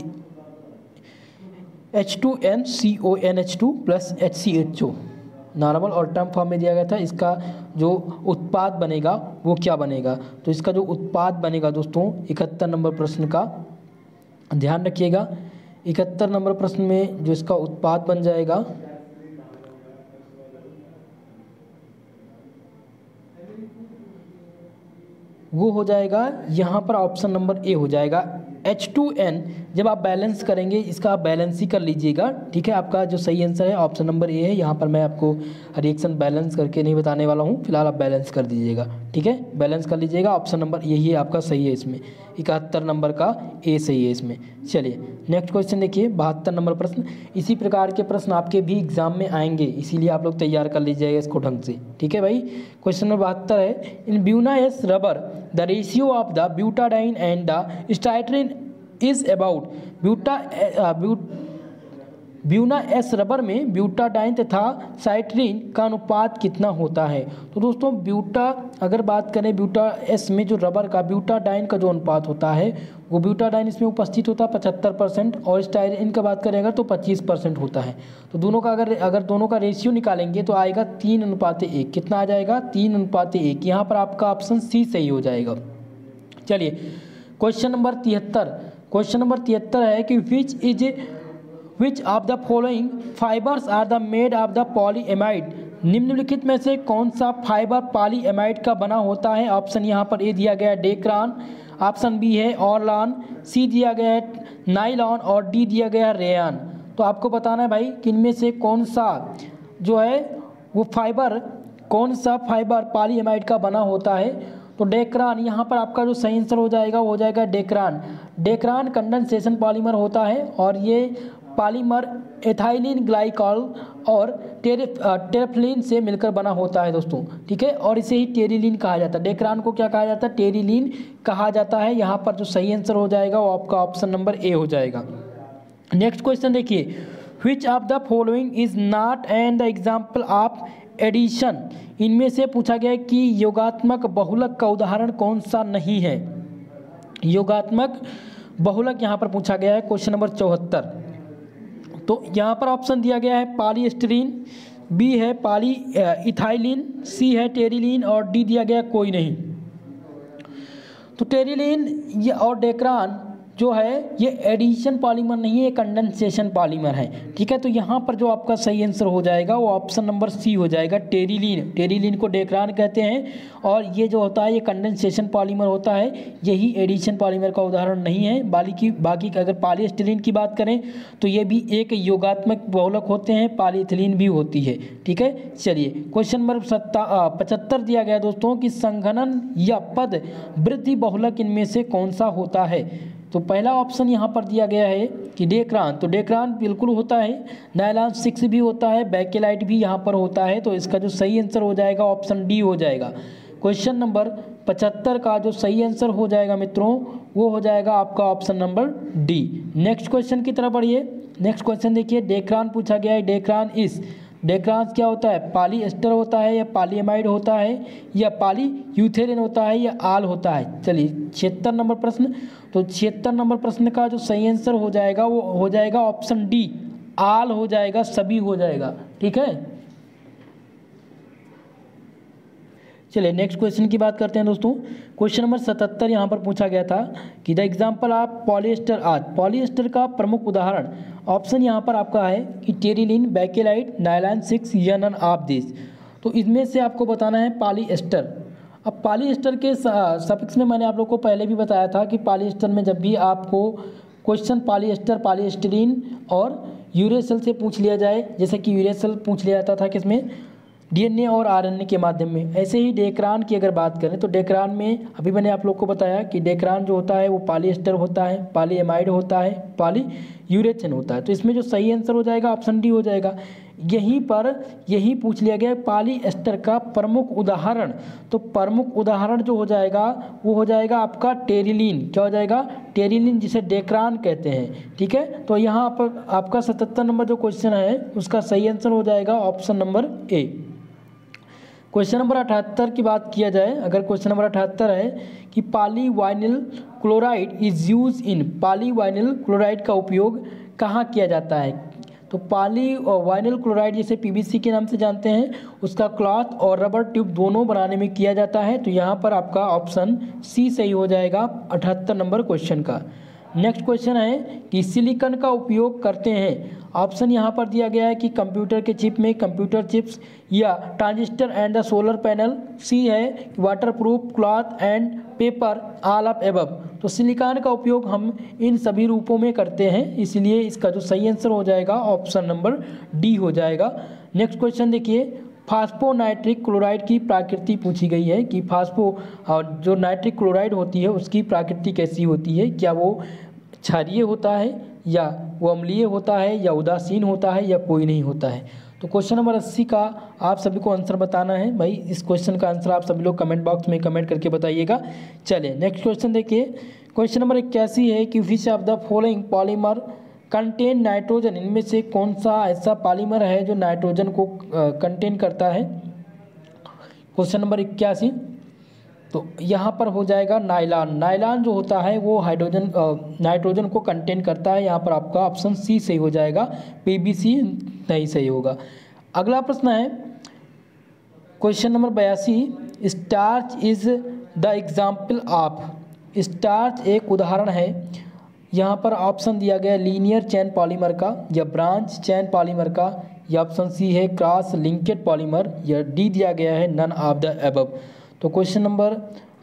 A: H2NCONH2 प्लस HCHO नॉर्मल और टर्म फॉर्म में दिया गया था। इसका जो उत्पाद बनेगा वो क्या बनेगा? तो इसका जो उत्पाद बनेगा दोस्तों 71 नंबर प्रश्न का ध्यान रखिएगा। 71 नंबर प्रश्न में जो इसका उत्पाद बन जाएगा वो हो जाएगा, यहाँ पर ऑप्शन नंबर ए हो जाएगा H2N। जब आप बैलेंस करेंगे इसका आप बैलेंस ही कर लीजिएगा, ठीक है। आपका जो सही आंसर है ऑप्शन नंबर ए है। यहाँ पर मैं आपको रिएक्शन बैलेंस करके नहीं बताने वाला हूँ, फिलहाल आप बैलेंस कर दीजिएगा, ठीक है। बैलेंस कर लीजिएगा, ऑप्शन नंबर यही है आपका सही है इसमें। 71 नंबर का ए सही है इसमें। चलिए नेक्स्ट क्वेश्चन देखिए, 72 नंबर प्रश्न। इसी प्रकार के प्रश्न आपके भी एग्जाम में आएंगे, इसीलिए आप लोग तैयार कर लीजिएगा इसको ढंग से, ठीक है भाई। क्वेश्चन नंबर 72 है, in Buna S rubber the ratio of the butadiene and the styrene is about. Buna S rubber में ब्यूटाडाइन तथा साइट्रिन का अनुपात कितना होता है? तो दोस्तों अगर बात करें ब्यूटा एस में जो रबर का ब्यूटाडाइन का जो अनुपात होता है वो ब्यूटाडाइन इसमें उपस्थित होता है 75%, और स्टाइरिन का बात करें अगर तो 25% होता है। तो दोनों का अगर दोनों का रेशियो निकालेंगे तो आएगा 3:1। कितना आ जाएगा? 3:1। यहाँ पर आपका ऑप्शन सी सही हो जाएगा। चलिए क्वेश्चन नंबर 73। क्वेश्चन नंबर 73 है कि which of the following fibres are the made of the polyamide. निम्नलिखित में से कौन सा फाइबर पॉलीएमाइड का बना होता है? ऑप्शन यहाँ पर ए दिया गया है डेक्रान, ऑप्शन बी है ऑरलान, सी दिया गया है नाइलॉन और डी दिया गया है रेयान। तो आपको बताना है भाई कि इनमें से कौन सा जो है वो फाइबर, कौन सा फाइबर पॉलीएमाइड का बना होता है? तो डेक्रान, यहाँ पर आपका जो सही आंसर हो जाएगा वो हो जाएगा डेक्रान। डेक्रान कंडेंसेशन पॉलीमर होता है और ये पॉलीमर एथाइलिन ग्लाइकॉल और टेरेफ्लिन से मिलकर बना होता है दोस्तों, ठीक है। और इसे ही टेरिलीन कहा जाता है। डेक्रान को क्या कहा जाता है? टेरिलीन कहा जाता है। यहाँ पर जो सही आंसर हो जाएगा वो आपका ऑप्शन नंबर ए हो जाएगा। नेक्स्ट क्वेश्चन देखिए, which of the following is not and the example of addition. इनमें से पूछा गया है कि योगात्मक बहुलक का उदाहरण कौन सा नहीं है? योगात्मक बहुलक यहाँ पर पूछा गया है क्वेश्चन नंबर 74। तो यहाँ पर ऑप्शन दिया गया है पॉलीएस्टरीन, बी है पॉली इथाइलिन, सी है टेरिलीन और डी दिया गया कोई नहीं। तो टेरिलीन और डेक्रान जो है ये एडिशन पॉलीमर नहीं है, ये कंडेंसेशन पॉलीमर है। ठीक है, तो यहाँ पर जो आपका सही आंसर हो जाएगा वो ऑप्शन नंबर सी हो जाएगा, टेरिलीन। टेरिलीन को डेक्रान कहते हैं और ये जो होता है ये कंडेंसेशन पॉलीमर होता है, यही एडिशन पॉलीमर का उदाहरण नहीं है। बाकी अगर पॉलीएस्टिलीन की बात करें तो ये भी एक योगात्मक बहुलक होते हैं, पॉलीइथिलीन भी होती है। ठीक है, चलिए क्वेश्चन नंबर 75 दिया गया दोस्तों कि संघनन या पद वृद्धि बहुलक इनमें से कौन सा होता है। तो पहला ऑप्शन यहाँ पर दिया गया है कि डेक्रान, तो डेक्रान बिल्कुल होता है, नायलॉन 6 भी होता है, बैकेलाइट भी यहाँ पर होता है। तो इसका जो सही आंसर हो जाएगा ऑप्शन डी हो जाएगा। क्वेश्चन नंबर 75 का जो सही आंसर हो जाएगा मित्रों वो हो जाएगा आपका option number D. Next question की तरफ बढ़िए। नेक्स्ट क्वेश्चन देखिए, डेक्रान पूछा गया है। डेक्रान क्या होता है, पॉलीएस्टर होता है या पॉलीएमाइड होता है या पॉलीयूथेरिन होता है या आल होता है। चलिए 76 नंबर प्रश्न, तो 76 नंबर प्रश्न का जो सही आंसर हो जाएगा वो हो जाएगा ऑप्शन डी, आल हो जाएगा, सभी हो जाएगा। ठीक है, चलिए नेक्स्ट क्वेश्चन की बात करते हैं दोस्तों। क्वेश्चन नंबर 77 यहाँ पर पूछा गया था कि the example of polyester are, polyester का प्रमुख उदाहरण। ऑप्शन यहाँ पर आपका है कि टेरिलीन, बैकेलाइट, नायलॉन 6 या नन ऑफ दिस। तो इसमें से आपको बताना है पॉलीएस्टर। अब पॉलीएस्टर के सफिक्स में मैंने आप लोग को पहले भी बताया था कि पॉलीएस्टर में जब भी आपको क्वेश्चन पॉलीएस्टर, पॉलीएस्टिलीन और यूरेसिल से पूछ लिया जाए, जैसे कि यूरेसिल पूछ लिया जाता था किसमें, डीएनए और आरएनए के माध्यम में, ऐसे ही डेक्रान की अगर बात करें तो डेक्रान में अभी मैंने आप लोग को बताया कि डेक्रान जो होता है वो पॉलीएस्टर होता है, पॉलीएमाइड होता है, पॉलीयूरेथेन होता है। तो इसमें जो सही आंसर हो जाएगा ऑप्शन डी हो जाएगा। यही पूछ लिया गया पॉलीएस्टर का प्रमुख उदाहरण। तो प्रमुख उदाहरण जो हो जाएगा वो हो जाएगा आपका टेरिलीन। क्या हो जाएगा, टेरिलीन, जिसे डेक्रान कहते हैं। ठीक है, तो यहाँ पर आपका 77 नंबर जो क्वेश्चन है उसका सही आंसर हो जाएगा option number A. Question number 78 की बात किया जाए, अगर क्वेश्चन नंबर 78 है कि polyvinyl chloride is use in, polyvinyl chloride का उपयोग कहाँ किया जाता है। तो पॉलीवाइनिल क्लोराइड जिसे पीवीसी के नाम से जानते हैं, उसका क्लॉथ और रबर ट्यूब दोनों बनाने में किया जाता है। तो यहाँ पर आपका ऑप्शन सी सही हो जाएगा 78 नंबर क्वेश्चन का। नेक्स्ट क्वेश्चन है कि सिलिकॉन का उपयोग करते हैं। ऑप्शन यहाँ पर दिया गया है कि कंप्यूटर के चिप में, कंप्यूटर चिप्स या transistor and the solar panel. C है waterproof cloth and paper, all of above. तो सिलिकॉन का उपयोग हम इन सभी रूपों में करते हैं, इसलिए इसका जो सही आंसर हो जाएगा ऑप्शन नंबर डी हो जाएगा। नेक्स्ट क्वेश्चन देखिए, फास्फोनाइट्रिक क्लोराइड की प्रकृति पूछी गई है कि जो नाइट्रिक क्लोराइड होती है उसकी प्रकृति कैसी होती है, क्या वो क्षारीय होता है या वो अम्लीय होता है या उदासीन होता है या कोई नहीं होता है। तो क्वेश्चन नंबर 80 का आप सभी को आंसर बताना है भाई। इस क्वेश्चन का आंसर आप सभी लोग कमेंट बॉक्स में कमेंट करके बताइएगा। चलिए नेक्स्ट क्वेश्चन देखिए, क्वेश्चन नंबर 81 है कि which of the following polymer contain nitrogen, इनमें से कौन सा ऐसा पॉलीमर है जो नाइट्रोजन को कंटेन करता है। क्वेश्चन नंबर 81, तो यहाँ पर हो जाएगा नायलॉन। नायलॉन जो होता है वो नाइट्रोजन को कंटेन करता है। यहाँ पर आपका ऑप्शन सी सही हो जाएगा, पीवीसी नहीं सही होगा। अगला प्रश्न है question number 82, starch is the example of, starch एक उदाहरण है। यहाँ पर ऑप्शन दिया गया लीनियर चेन पॉलीमर का या ब्रांच चेन पॉलीमर का, या ऑप्शन सी है क्रॉस लिंकेड पॉलीमर, या डी दिया गया है नन ऑफ द अबव। तो क्वेश्चन नंबर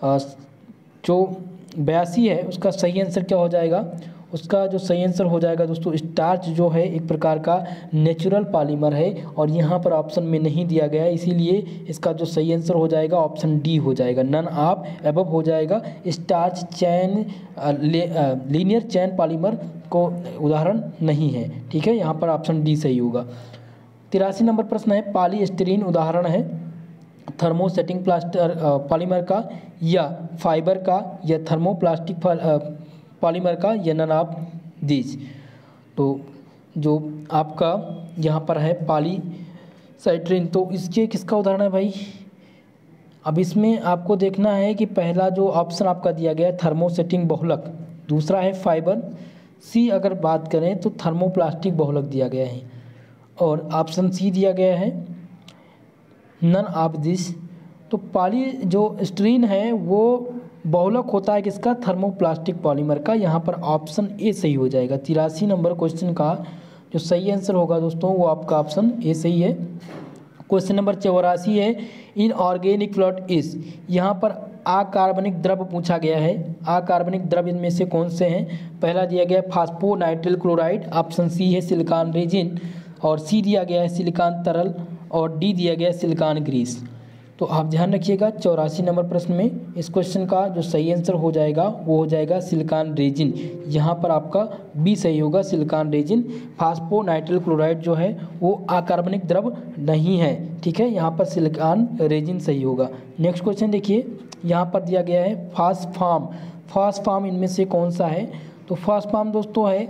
A: जो 82 है उसका सही आंसर क्या हो जाएगा, उसका जो सही आंसर हो जाएगा दोस्तों, स्टार्च जो है एक प्रकार का नेचुरल पॉलीमर है और यहाँ पर ऑप्शन में नहीं दिया गया है, इसीलिए इसका जो सही आंसर हो जाएगा ऑप्शन डी हो जाएगा, नन ऑफ अबव हो जाएगा। Starch chain linear chain polymer को उदाहरण नहीं है। ठीक है, यहाँ पर ऑप्शन डी सही होगा। 83 नंबर प्रश्न है, पॉलीस्टीरीन उदाहरण है थर्मोसेटिंग पॉलीमर का या फाइबर का या थर्मोप्लास्टिक पॉलीमर का या नन ऑफ दीज। तो जो आपका यहाँ पर है पॉलीस्टीरीन, तो इसके किसका उदाहरण है भाई। अब इसमें आपको देखना है कि पहला जो ऑप्शन आपका दिया गया है थर्मोसेटिंग बहुलक, दूसरा है फाइबर, सी अगर बात करें तो थर्मोप्लास्टिक बहुलक दिया गया है और ऑप्शन सी दिया गया है नन ऑफ दिस। तो पॉलीस्टीरीन है वो बहुलक होता है किसका, थर्मोप्लास्टिक पॉलीमर का। यहाँ पर ऑप्शन ए सही हो जाएगा। 83 नंबर क्वेश्चन का जो सही आंसर होगा दोस्तों वो आपका ऑप्शन ए सही है। क्वेश्चन नंबर 84 है, इन ऑर्गेनिक फ्लूइड इज, यहाँ पर अकार्बनिक द्रव पूछा गया है। अकार्बनिक द्रव इनमें से कौन से हैं? पहला दिया गया है फास्फोनाइट्रिल क्लोराइड, ऑप्शन सी है सिलिकॉन रेजिन, और सी दिया गया है सिलिकॉन तरल, और डी दिया गया है सिलिकॉन ग्रीस। तो आप ध्यान रखिएगा 84 नंबर प्रश्न में इस क्वेश्चन का जो सही आंसर हो जाएगा वो हो जाएगा सिलिकॉन रेजिन। यहाँ पर आपका बी सही होगा, सिलिकॉन रेजिन। फास्फोनाइट्रिल क्लोराइड जो है वो अकार्बनिक द्रव नहीं है, ठीक है, यहाँ पर सिलिकॉन रेजिन सही होगा। नेक्स्ट क्वेश्चन देखिए, यहाँ पर दिया गया है फास्फार्म। फास्फार्म इनमें से कौन सा है? तो फास्फार्म दोस्तों है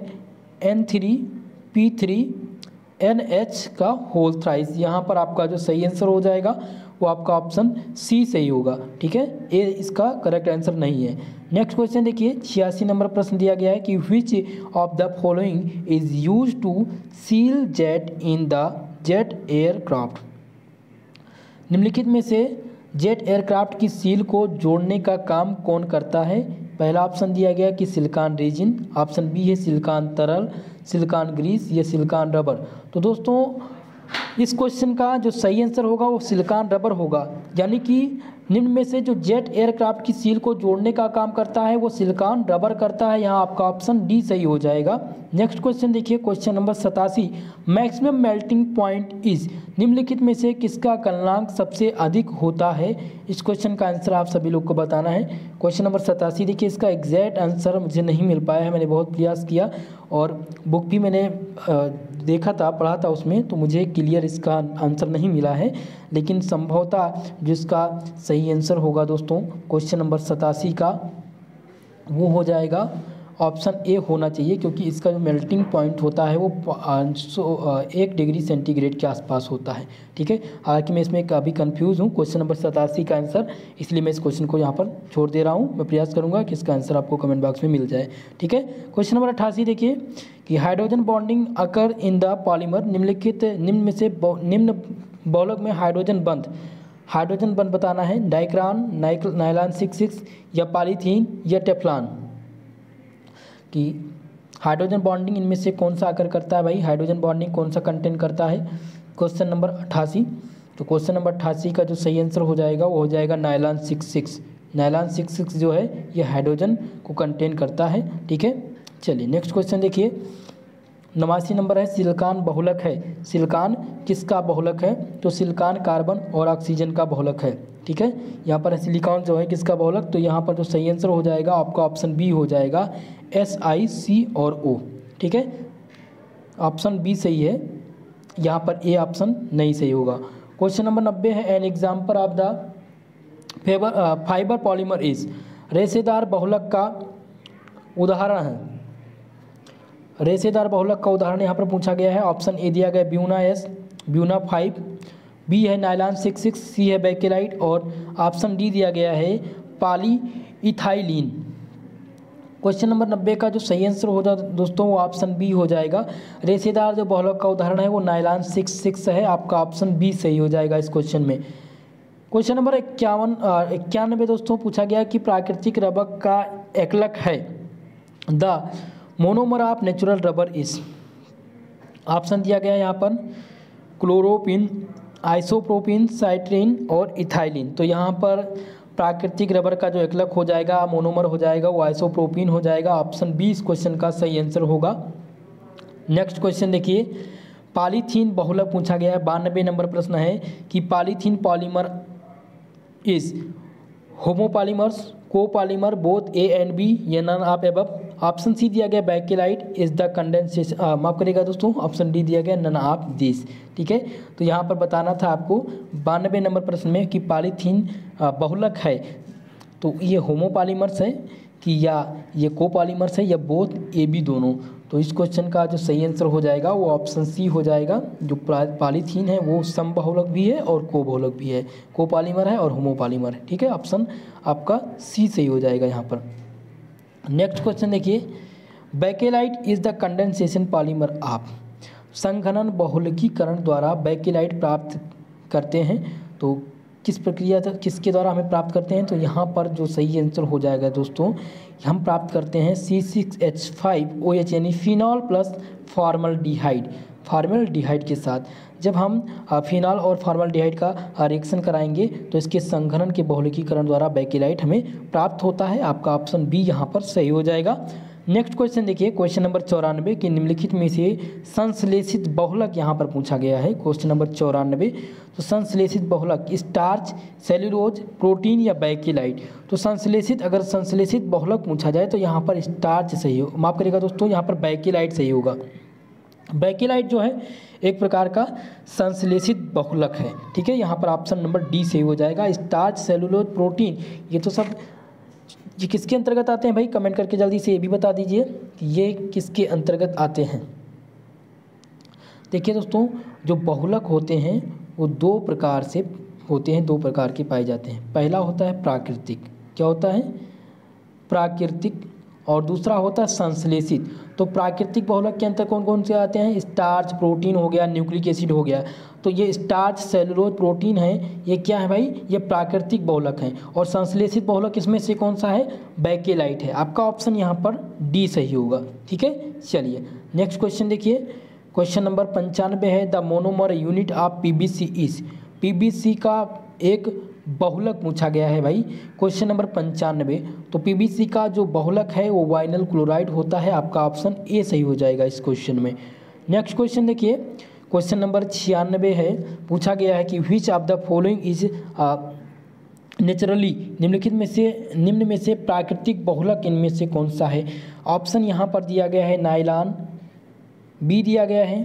A: N3P3NH का होल थ्राइस। यहाँ पर आपका जो सही आंसर हो जाएगा वो आपका ऑप्शन सी सही होगा, ठीक है, ए इसका करेक्ट आंसर नहीं है। नेक्स्ट क्वेश्चन देखिए, 86 नंबर प्रश्न दिया गया है कि which of the following is use to seal jet in the jet aircraft. निम्नलिखित में से जेट एयरक्राफ्ट की सील को जोड़ने का काम कौन करता है? पहला ऑप्शन दिया गया कि सिलिकॉन रेजिन, ऑप्शन बी है सिलिकॉन तरल, सिलिकॉन ग्रीस या सिलिकॉन रबर। तो दोस्तों इस क्वेश्चन का जो सही आंसर होगा वो सिलिकॉन रबर होगा, यानी कि निम्न में से जो जेट एयरक्राफ्ट की सील को जोड़ने का काम करता है वो सिलिकॉन रबर करता है। यहाँ आपका ऑप्शन डी सही हो जाएगा। नेक्स्ट क्वेश्चन देखिए, question number 87, maximum melting point is, निम्नलिखित में से किसका गलनांक सबसे अधिक होता है? इस क्वेश्चन का आंसर आप सभी लोग को बताना है। क्वेश्चन नंबर 87 देखिए, इसका एग्जैक्ट आंसर मुझे नहीं मिल पाया है, मैंने बहुत प्रयास किया और बुक भी मैंने देखा था, पढ़ा था उसमें, तो मुझे क्लियर इसका आंसर नहीं मिला है, लेकिन संभवतः जिसका सही आंसर होगा दोस्तों क्वेश्चन नंबर 87 का वो हो जाएगा ऑप्शन ए होना चाहिए, क्योंकि इसका जो मेल्टिंग पॉइंट होता है वो 1 डिग्री सेंटीग्रेड के आसपास होता है, ठीक है। हालांकि मैं इसमें काफ़ी कंफ्यूज हूँ क्वेश्चन नंबर 87 का आंसर, इसलिए मैं इस क्वेश्चन को यहाँ पर छोड़ दे रहा हूँ। मैं प्रयास करूँगा कि इसका आंसर आपको कमेंट बॉक्स में मिल जाए, ठीक है। क्वेश्चन नंबर 88 देखिए कि hydrogen bonding occur in the polymer, निम्न में से निम्न बहुलक में हाइड्रोजन बंध बताना है। डाइक्रान, नायलॉन 66 या पॉलीथीन या टेफ्लॉन कि हाइड्रोजन बॉन्डिंग इनमें से कौन सा आकर करता है भाई, हाइड्रोजन बॉन्डिंग कौन सा कंटेन करता है? Question number 88। तो क्वेश्चन नंबर 88 का जो सही आंसर हो जाएगा वो हो जाएगा नायलॉन 66। नायलॉन 66 जो है ये हाइड्रोजन को कंटेन करता है, ठीक है। चलिए नेक्स्ट क्वेश्चन देखिए, 89 नंबर है, सिलिकॉन बहुलक है। सिलिकॉन किसका बहुलक है? तो सिलिकॉन कार्बन और ऑक्सीजन का बहुलक है, ठीक है। यहाँ पर सिलिकॉन जो है किसका बहुलक? तो यहाँ पर जो सही आंसर हो जाएगा आपका ऑप्शन बी हो जाएगा, SiC और O, ठीक है। ऑप्शन बी सही है, यहाँ पर ए ऑप्शन नहीं सही होगा। क्वेश्चन नंबर 90 है, an example of the fibre polymer is, रेशेदार बहुलक का उदाहरण है। रेशेदार बहुलक का उदाहरण यहाँ पर पूछा गया है। ऑप्शन ए दिया गया ब्यूना S, ब्यूना 5, बी है नायलॉन 66, सी है बेकेलाइट और ऑप्शन डी दिया गया है पॉलीइथाइलिन। क्वेश्चन नंबर 90 का जो सही आंसर होगा दोस्तों वो ऑप्शन बी हो जाएगा। रेशेदार जो बहुलक का उदाहरण है वो नायलॉन 66 है, आपका ऑप्शन बी सही हो जाएगा इस क्वेश्चन में। क्वेश्चन नंबर 91 दोस्तों पूछा गया कि प्राकृतिक रबर का एकलक है the monomer of natural rubber is. Option दिया गया है यहाँ पर क्लोरोपिन, आइसोप्रोपिन, साइट्रिन और इथाइलिन। तो यहाँ पर प्राकृतिक रबर का जो एकलक हो जाएगा, मोनोमर हो जाएगा, वो आइसोप्रोपिन हो जाएगा। ऑप्शन बी इस क्वेश्चन का सही आंसर होगा। नेक्स्ट क्वेश्चन देखिए, पॉलीथीन बहुलक पूछा गया है। 92 नंबर प्रश्न है कि polythene polymer is homopolymers, copolymer, both A and B या none of above. Option C दिया गया बेकेलाइट इज द कंडेंसेशन, माफ करेगा दोस्तों, ऑप्शन डी दिया गया नन ऑफ दिस, ठीक है। तो यहाँ पर बताना था आपको 92 नंबर प्रश्न में कि पॉलीथीन बहुलक है तो ये होमोपॉलीमर्स है कि या ये कोपॉलीमर्स है या बोथ ए बी दोनों। तो इस क्वेश्चन का जो सही आंसर हो जाएगा वो ऑप्शन सी हो जाएगा। जो पॉलीथीन है वो समबहुलक भी है और कोबहुलक भी है, कोपॉलीमर है और होमोपॉलीमर है, ठीक है। ऑप्शन आपका सी सही हो जाएगा यहाँ पर। नेक्स्ट क्वेश्चन देखिए, bakelite is the condensation polymer of, संघनन बहुलकीकरण द्वारा बेकेलाइट प्राप्त करते हैं। तो किस प्रक्रिया से किसके द्वारा हमें प्राप्त करते हैं, तो यहाँ पर जो सही आंसर हो जाएगा दोस्तों, हम प्राप्त करते हैं C6H5OH यानी फिनॉल प्लस फॉर्मल्डिहाइड। फॉर्मल्डिहाइड के साथ जब हम फिनॉल और फॉर्मल्डिहाइड का रिएक्शन कराएंगे तो इसके संघनन के बहुलकीकरण द्वारा बेकिलाइट हमें प्राप्त होता है। आपका ऑप्शन बी यहाँ पर सही हो जाएगा। नेक्स्ट क्वेश्चन देखिए, क्वेश्चन नंबर 94 कि निम्नलिखित में से संश्लेषित बहुलक यहाँ पर पूछा गया है। क्वेश्चन नंबर 94, तो संश्लेषित बहुलक स्टार्च, सेल्यूलोज, प्रोटीन या बेकिलाइट। तो संश्लेषित, अगर संश्लेषित बहुलक पूछा जाए तो यहाँ पर स्टार्च सही हो, माफ करिएगा दोस्तों, यहाँ पर बेकिलाइट सही होगा। बेकिलाइट जो है एक प्रकार का संश्लेषित बहुलक है, ठीक है। यहाँ पर ऑप्शन नंबर डी सही हो जाएगा। स्टार्च, सेल्यूलोज, प्रोटीन, ये तो सब ये किसके अंतर्गत आते हैं भाई, कमेंट करके जल्दी से ये भी बता दीजिए कि ये किसके अंतर्गत आते हैं। देखिए दोस्तों, जो बहुलक होते हैं वो दो प्रकार से होते हैं, दो प्रकार के पाए जाते हैं। पहला होता है प्राकृतिक, क्या होता है, प्राकृतिक, और दूसरा होता है संश्लेषित। तो प्राकृतिक बहुलक के अंतर कौन कौन से आते हैं, स्टार्च, प्रोटीन हो गया, न्यूक्लिक एसिड हो गया। तो ये स्टार्च, सेलुलोज, प्रोटीन है, ये क्या है भाई, ये प्राकृतिक बहुलक हैं। और संश्लेषित बहुलक इसमें से कौन सा है, बेकिलाइट है। आपका ऑप्शन यहाँ पर डी सही होगा, ठीक है। चलिए नेक्स्ट क्वेश्चन देखिए, क्वेश्चन नंबर 95 है, the monomer unit of PBC is. PBC का एक बहुलक पूछा गया है भाई, क्वेश्चन नंबर 95। तो पीबीसी का जो बहुलक है वो वाइनल क्लोराइड होता है। आपका ऑप्शन ए सही हो जाएगा इस क्वेश्चन में। नेक्स्ट क्वेश्चन देखिए, क्वेश्चन नंबर 96 है, पूछा गया है कि which of the following is naturally, निम्न में से प्राकृतिक बहुलक इनमें से कौन सा है। ऑप्शन यहाँ पर दिया गया है नाइलॉन, बी दिया गया है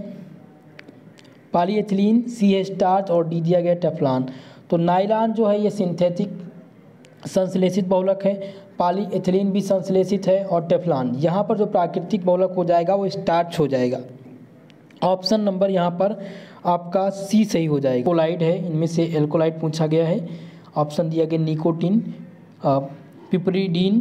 A: पॉलीएथिलीन, सी है स्टार्च और डी दिया गया है टेफ्लॉन। तो नाइलॉन जो है ये सिंथेटिक संश्लेषित बहुलक है, पॉलीएथिलीन भी संश्लेषित है, और टेफ्लॉन यहाँ पर जो प्राकृतिक बहुलक हो जाएगा वो स्टार्च हो जाएगा। ऑप्शन नंबर यहाँ पर आपका सी सही हो जाएगा। एल्कोलाइड है, इनमें से एल्कोलाइड पूछा गया है। ऑप्शन दिया गया निकोटीन, पिपरीडीन,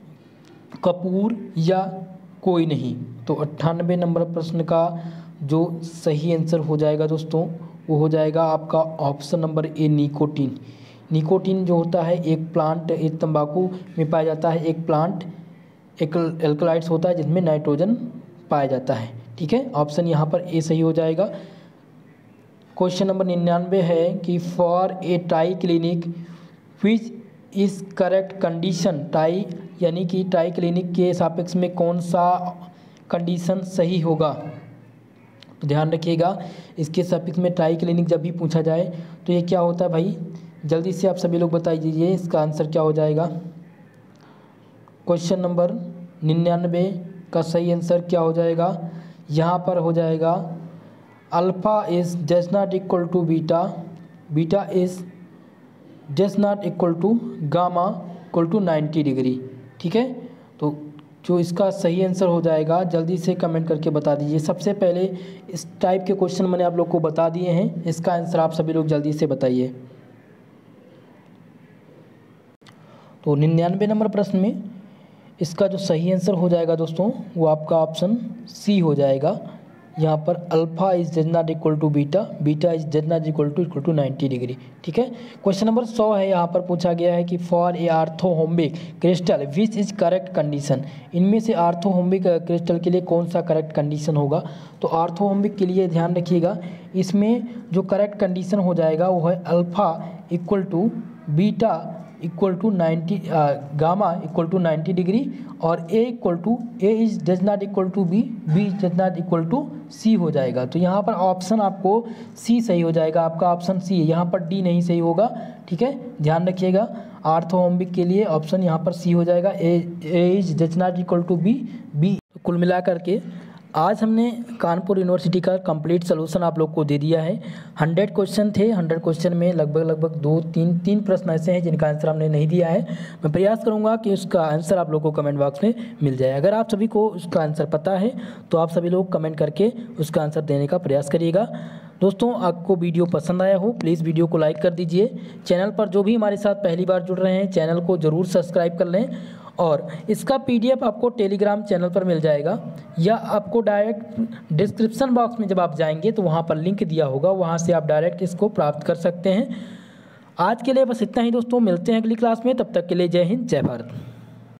A: कपूर या कोई नहीं। तो 98 नंबर प्रश्न का जो सही आंसर हो जाएगा दोस्तों वो हो जाएगा आपका option number A nicotine. Nicotine जो होता है एक प्लांट, एक तंबाकू में पाया जाता है, एक प्लांट एक एल्कलाइड्स होता है जिसमें नाइट्रोजन पाया जाता है, ठीक है। ऑप्शन यहाँ पर ए सही हो जाएगा। क्वेश्चन नंबर 99 है कि for a triclinic which is correct condition, tri यानी कि टाई क्लिनिक के सापेक्ष में कौन सा कंडीशन सही होगा। तो ध्यान रखिएगा, इसके सापेक्ष में टाई क्लिनिक जब भी पूछा जाए तो ये क्या होता है भाई, जल्दी से आप सभी लोग बता दीजिए इसका आंसर क्या हो जाएगा। क्वेश्चन नंबर 99 का सही आंसर क्या हो जाएगा, यहाँ पर हो जाएगा alpha is does not equal to beta, beta is does not equal to gamma equal to 90 degree, ठीक है। तो जो इसका सही आंसर हो जाएगा जल्दी से कमेंट करके बता दीजिए। सबसे पहले इस टाइप के क्वेश्चन मैंने आप लोग को बता दिए हैं, इसका आंसर आप सभी लोग जल्दी से बताइए। तो 99 नंबर प्रश्न में इसका जो सही आंसर हो जाएगा दोस्तों वो आपका ऑप्शन सी हो जाएगा। यहाँ पर alpha is does not equal to beta, beta is does not equal to 90 degree, ठीक है। क्वेश्चन नंबर 100 है, यहाँ पर पूछा गया है कि for a orthorhombic crystal which is correct condition. इनमें से आर्थोहोम्बिक क्रिस्टल के लिए कौन सा करेक्ट कंडीशन होगा। तो आर्थोहोम्बिक के लिए ध्यान रखिएगा, इसमें जो करेक्ट कंडीशन हो जाएगा वो है alpha equal to beta equal to 90 gamma equal to 90 degree, और A equal to A is does not equal to B, B is does not equal to C हो जाएगा। तो यहाँ पर ऑप्शन आपको सी सही हो जाएगा, आपका ऑप्शन सी है, यहाँ पर डी नहीं सही होगा, ठीक है। ध्यान रखिएगा, आर्थोहोम्बिक के लिए ऑप्शन यहाँ पर सी हो जाएगा, A is does not equal to B, B. कुल मिलाकर के आज हमने कानपुर यूनिवर्सिटी का कंप्लीट सलूशन आप लोग को दे दिया है। 100 क्वेश्चन थे, 100 क्वेश्चन में लगभग 2-3 प्रश्न ऐसे हैं जिनका आंसर हमने नहीं दिया है। मैं प्रयास करूंगा कि उसका आंसर आप लोग को कमेंट बॉक्स में मिल जाए। अगर आप सभी को उसका आंसर पता है तो आप सभी लोग कमेंट करके उसका आंसर देने का प्रयास करिएगा। दोस्तों आपको वीडियो पसंद आया हो प्लीज़ वीडियो को लाइक कर दीजिए। चैनल पर जो भी हमारे साथ पहली बार जुड़ रहे हैं चैनल को ज़रूर सब्सक्राइब कर लें, और इसका PDF आपको टेलीग्राम चैनल पर मिल जाएगा, या आपको डायरेक्ट डिस्क्रिप्शन बॉक्स में जब आप जाएंगे तो वहाँ पर लिंक दिया होगा, वहाँ से आप डायरेक्ट इसको प्राप्त कर सकते हैं। आज के लिए बस इतना ही दोस्तों, मिलते हैं अगली क्लास में, तब तक के लिए जय हिंद जय भारत।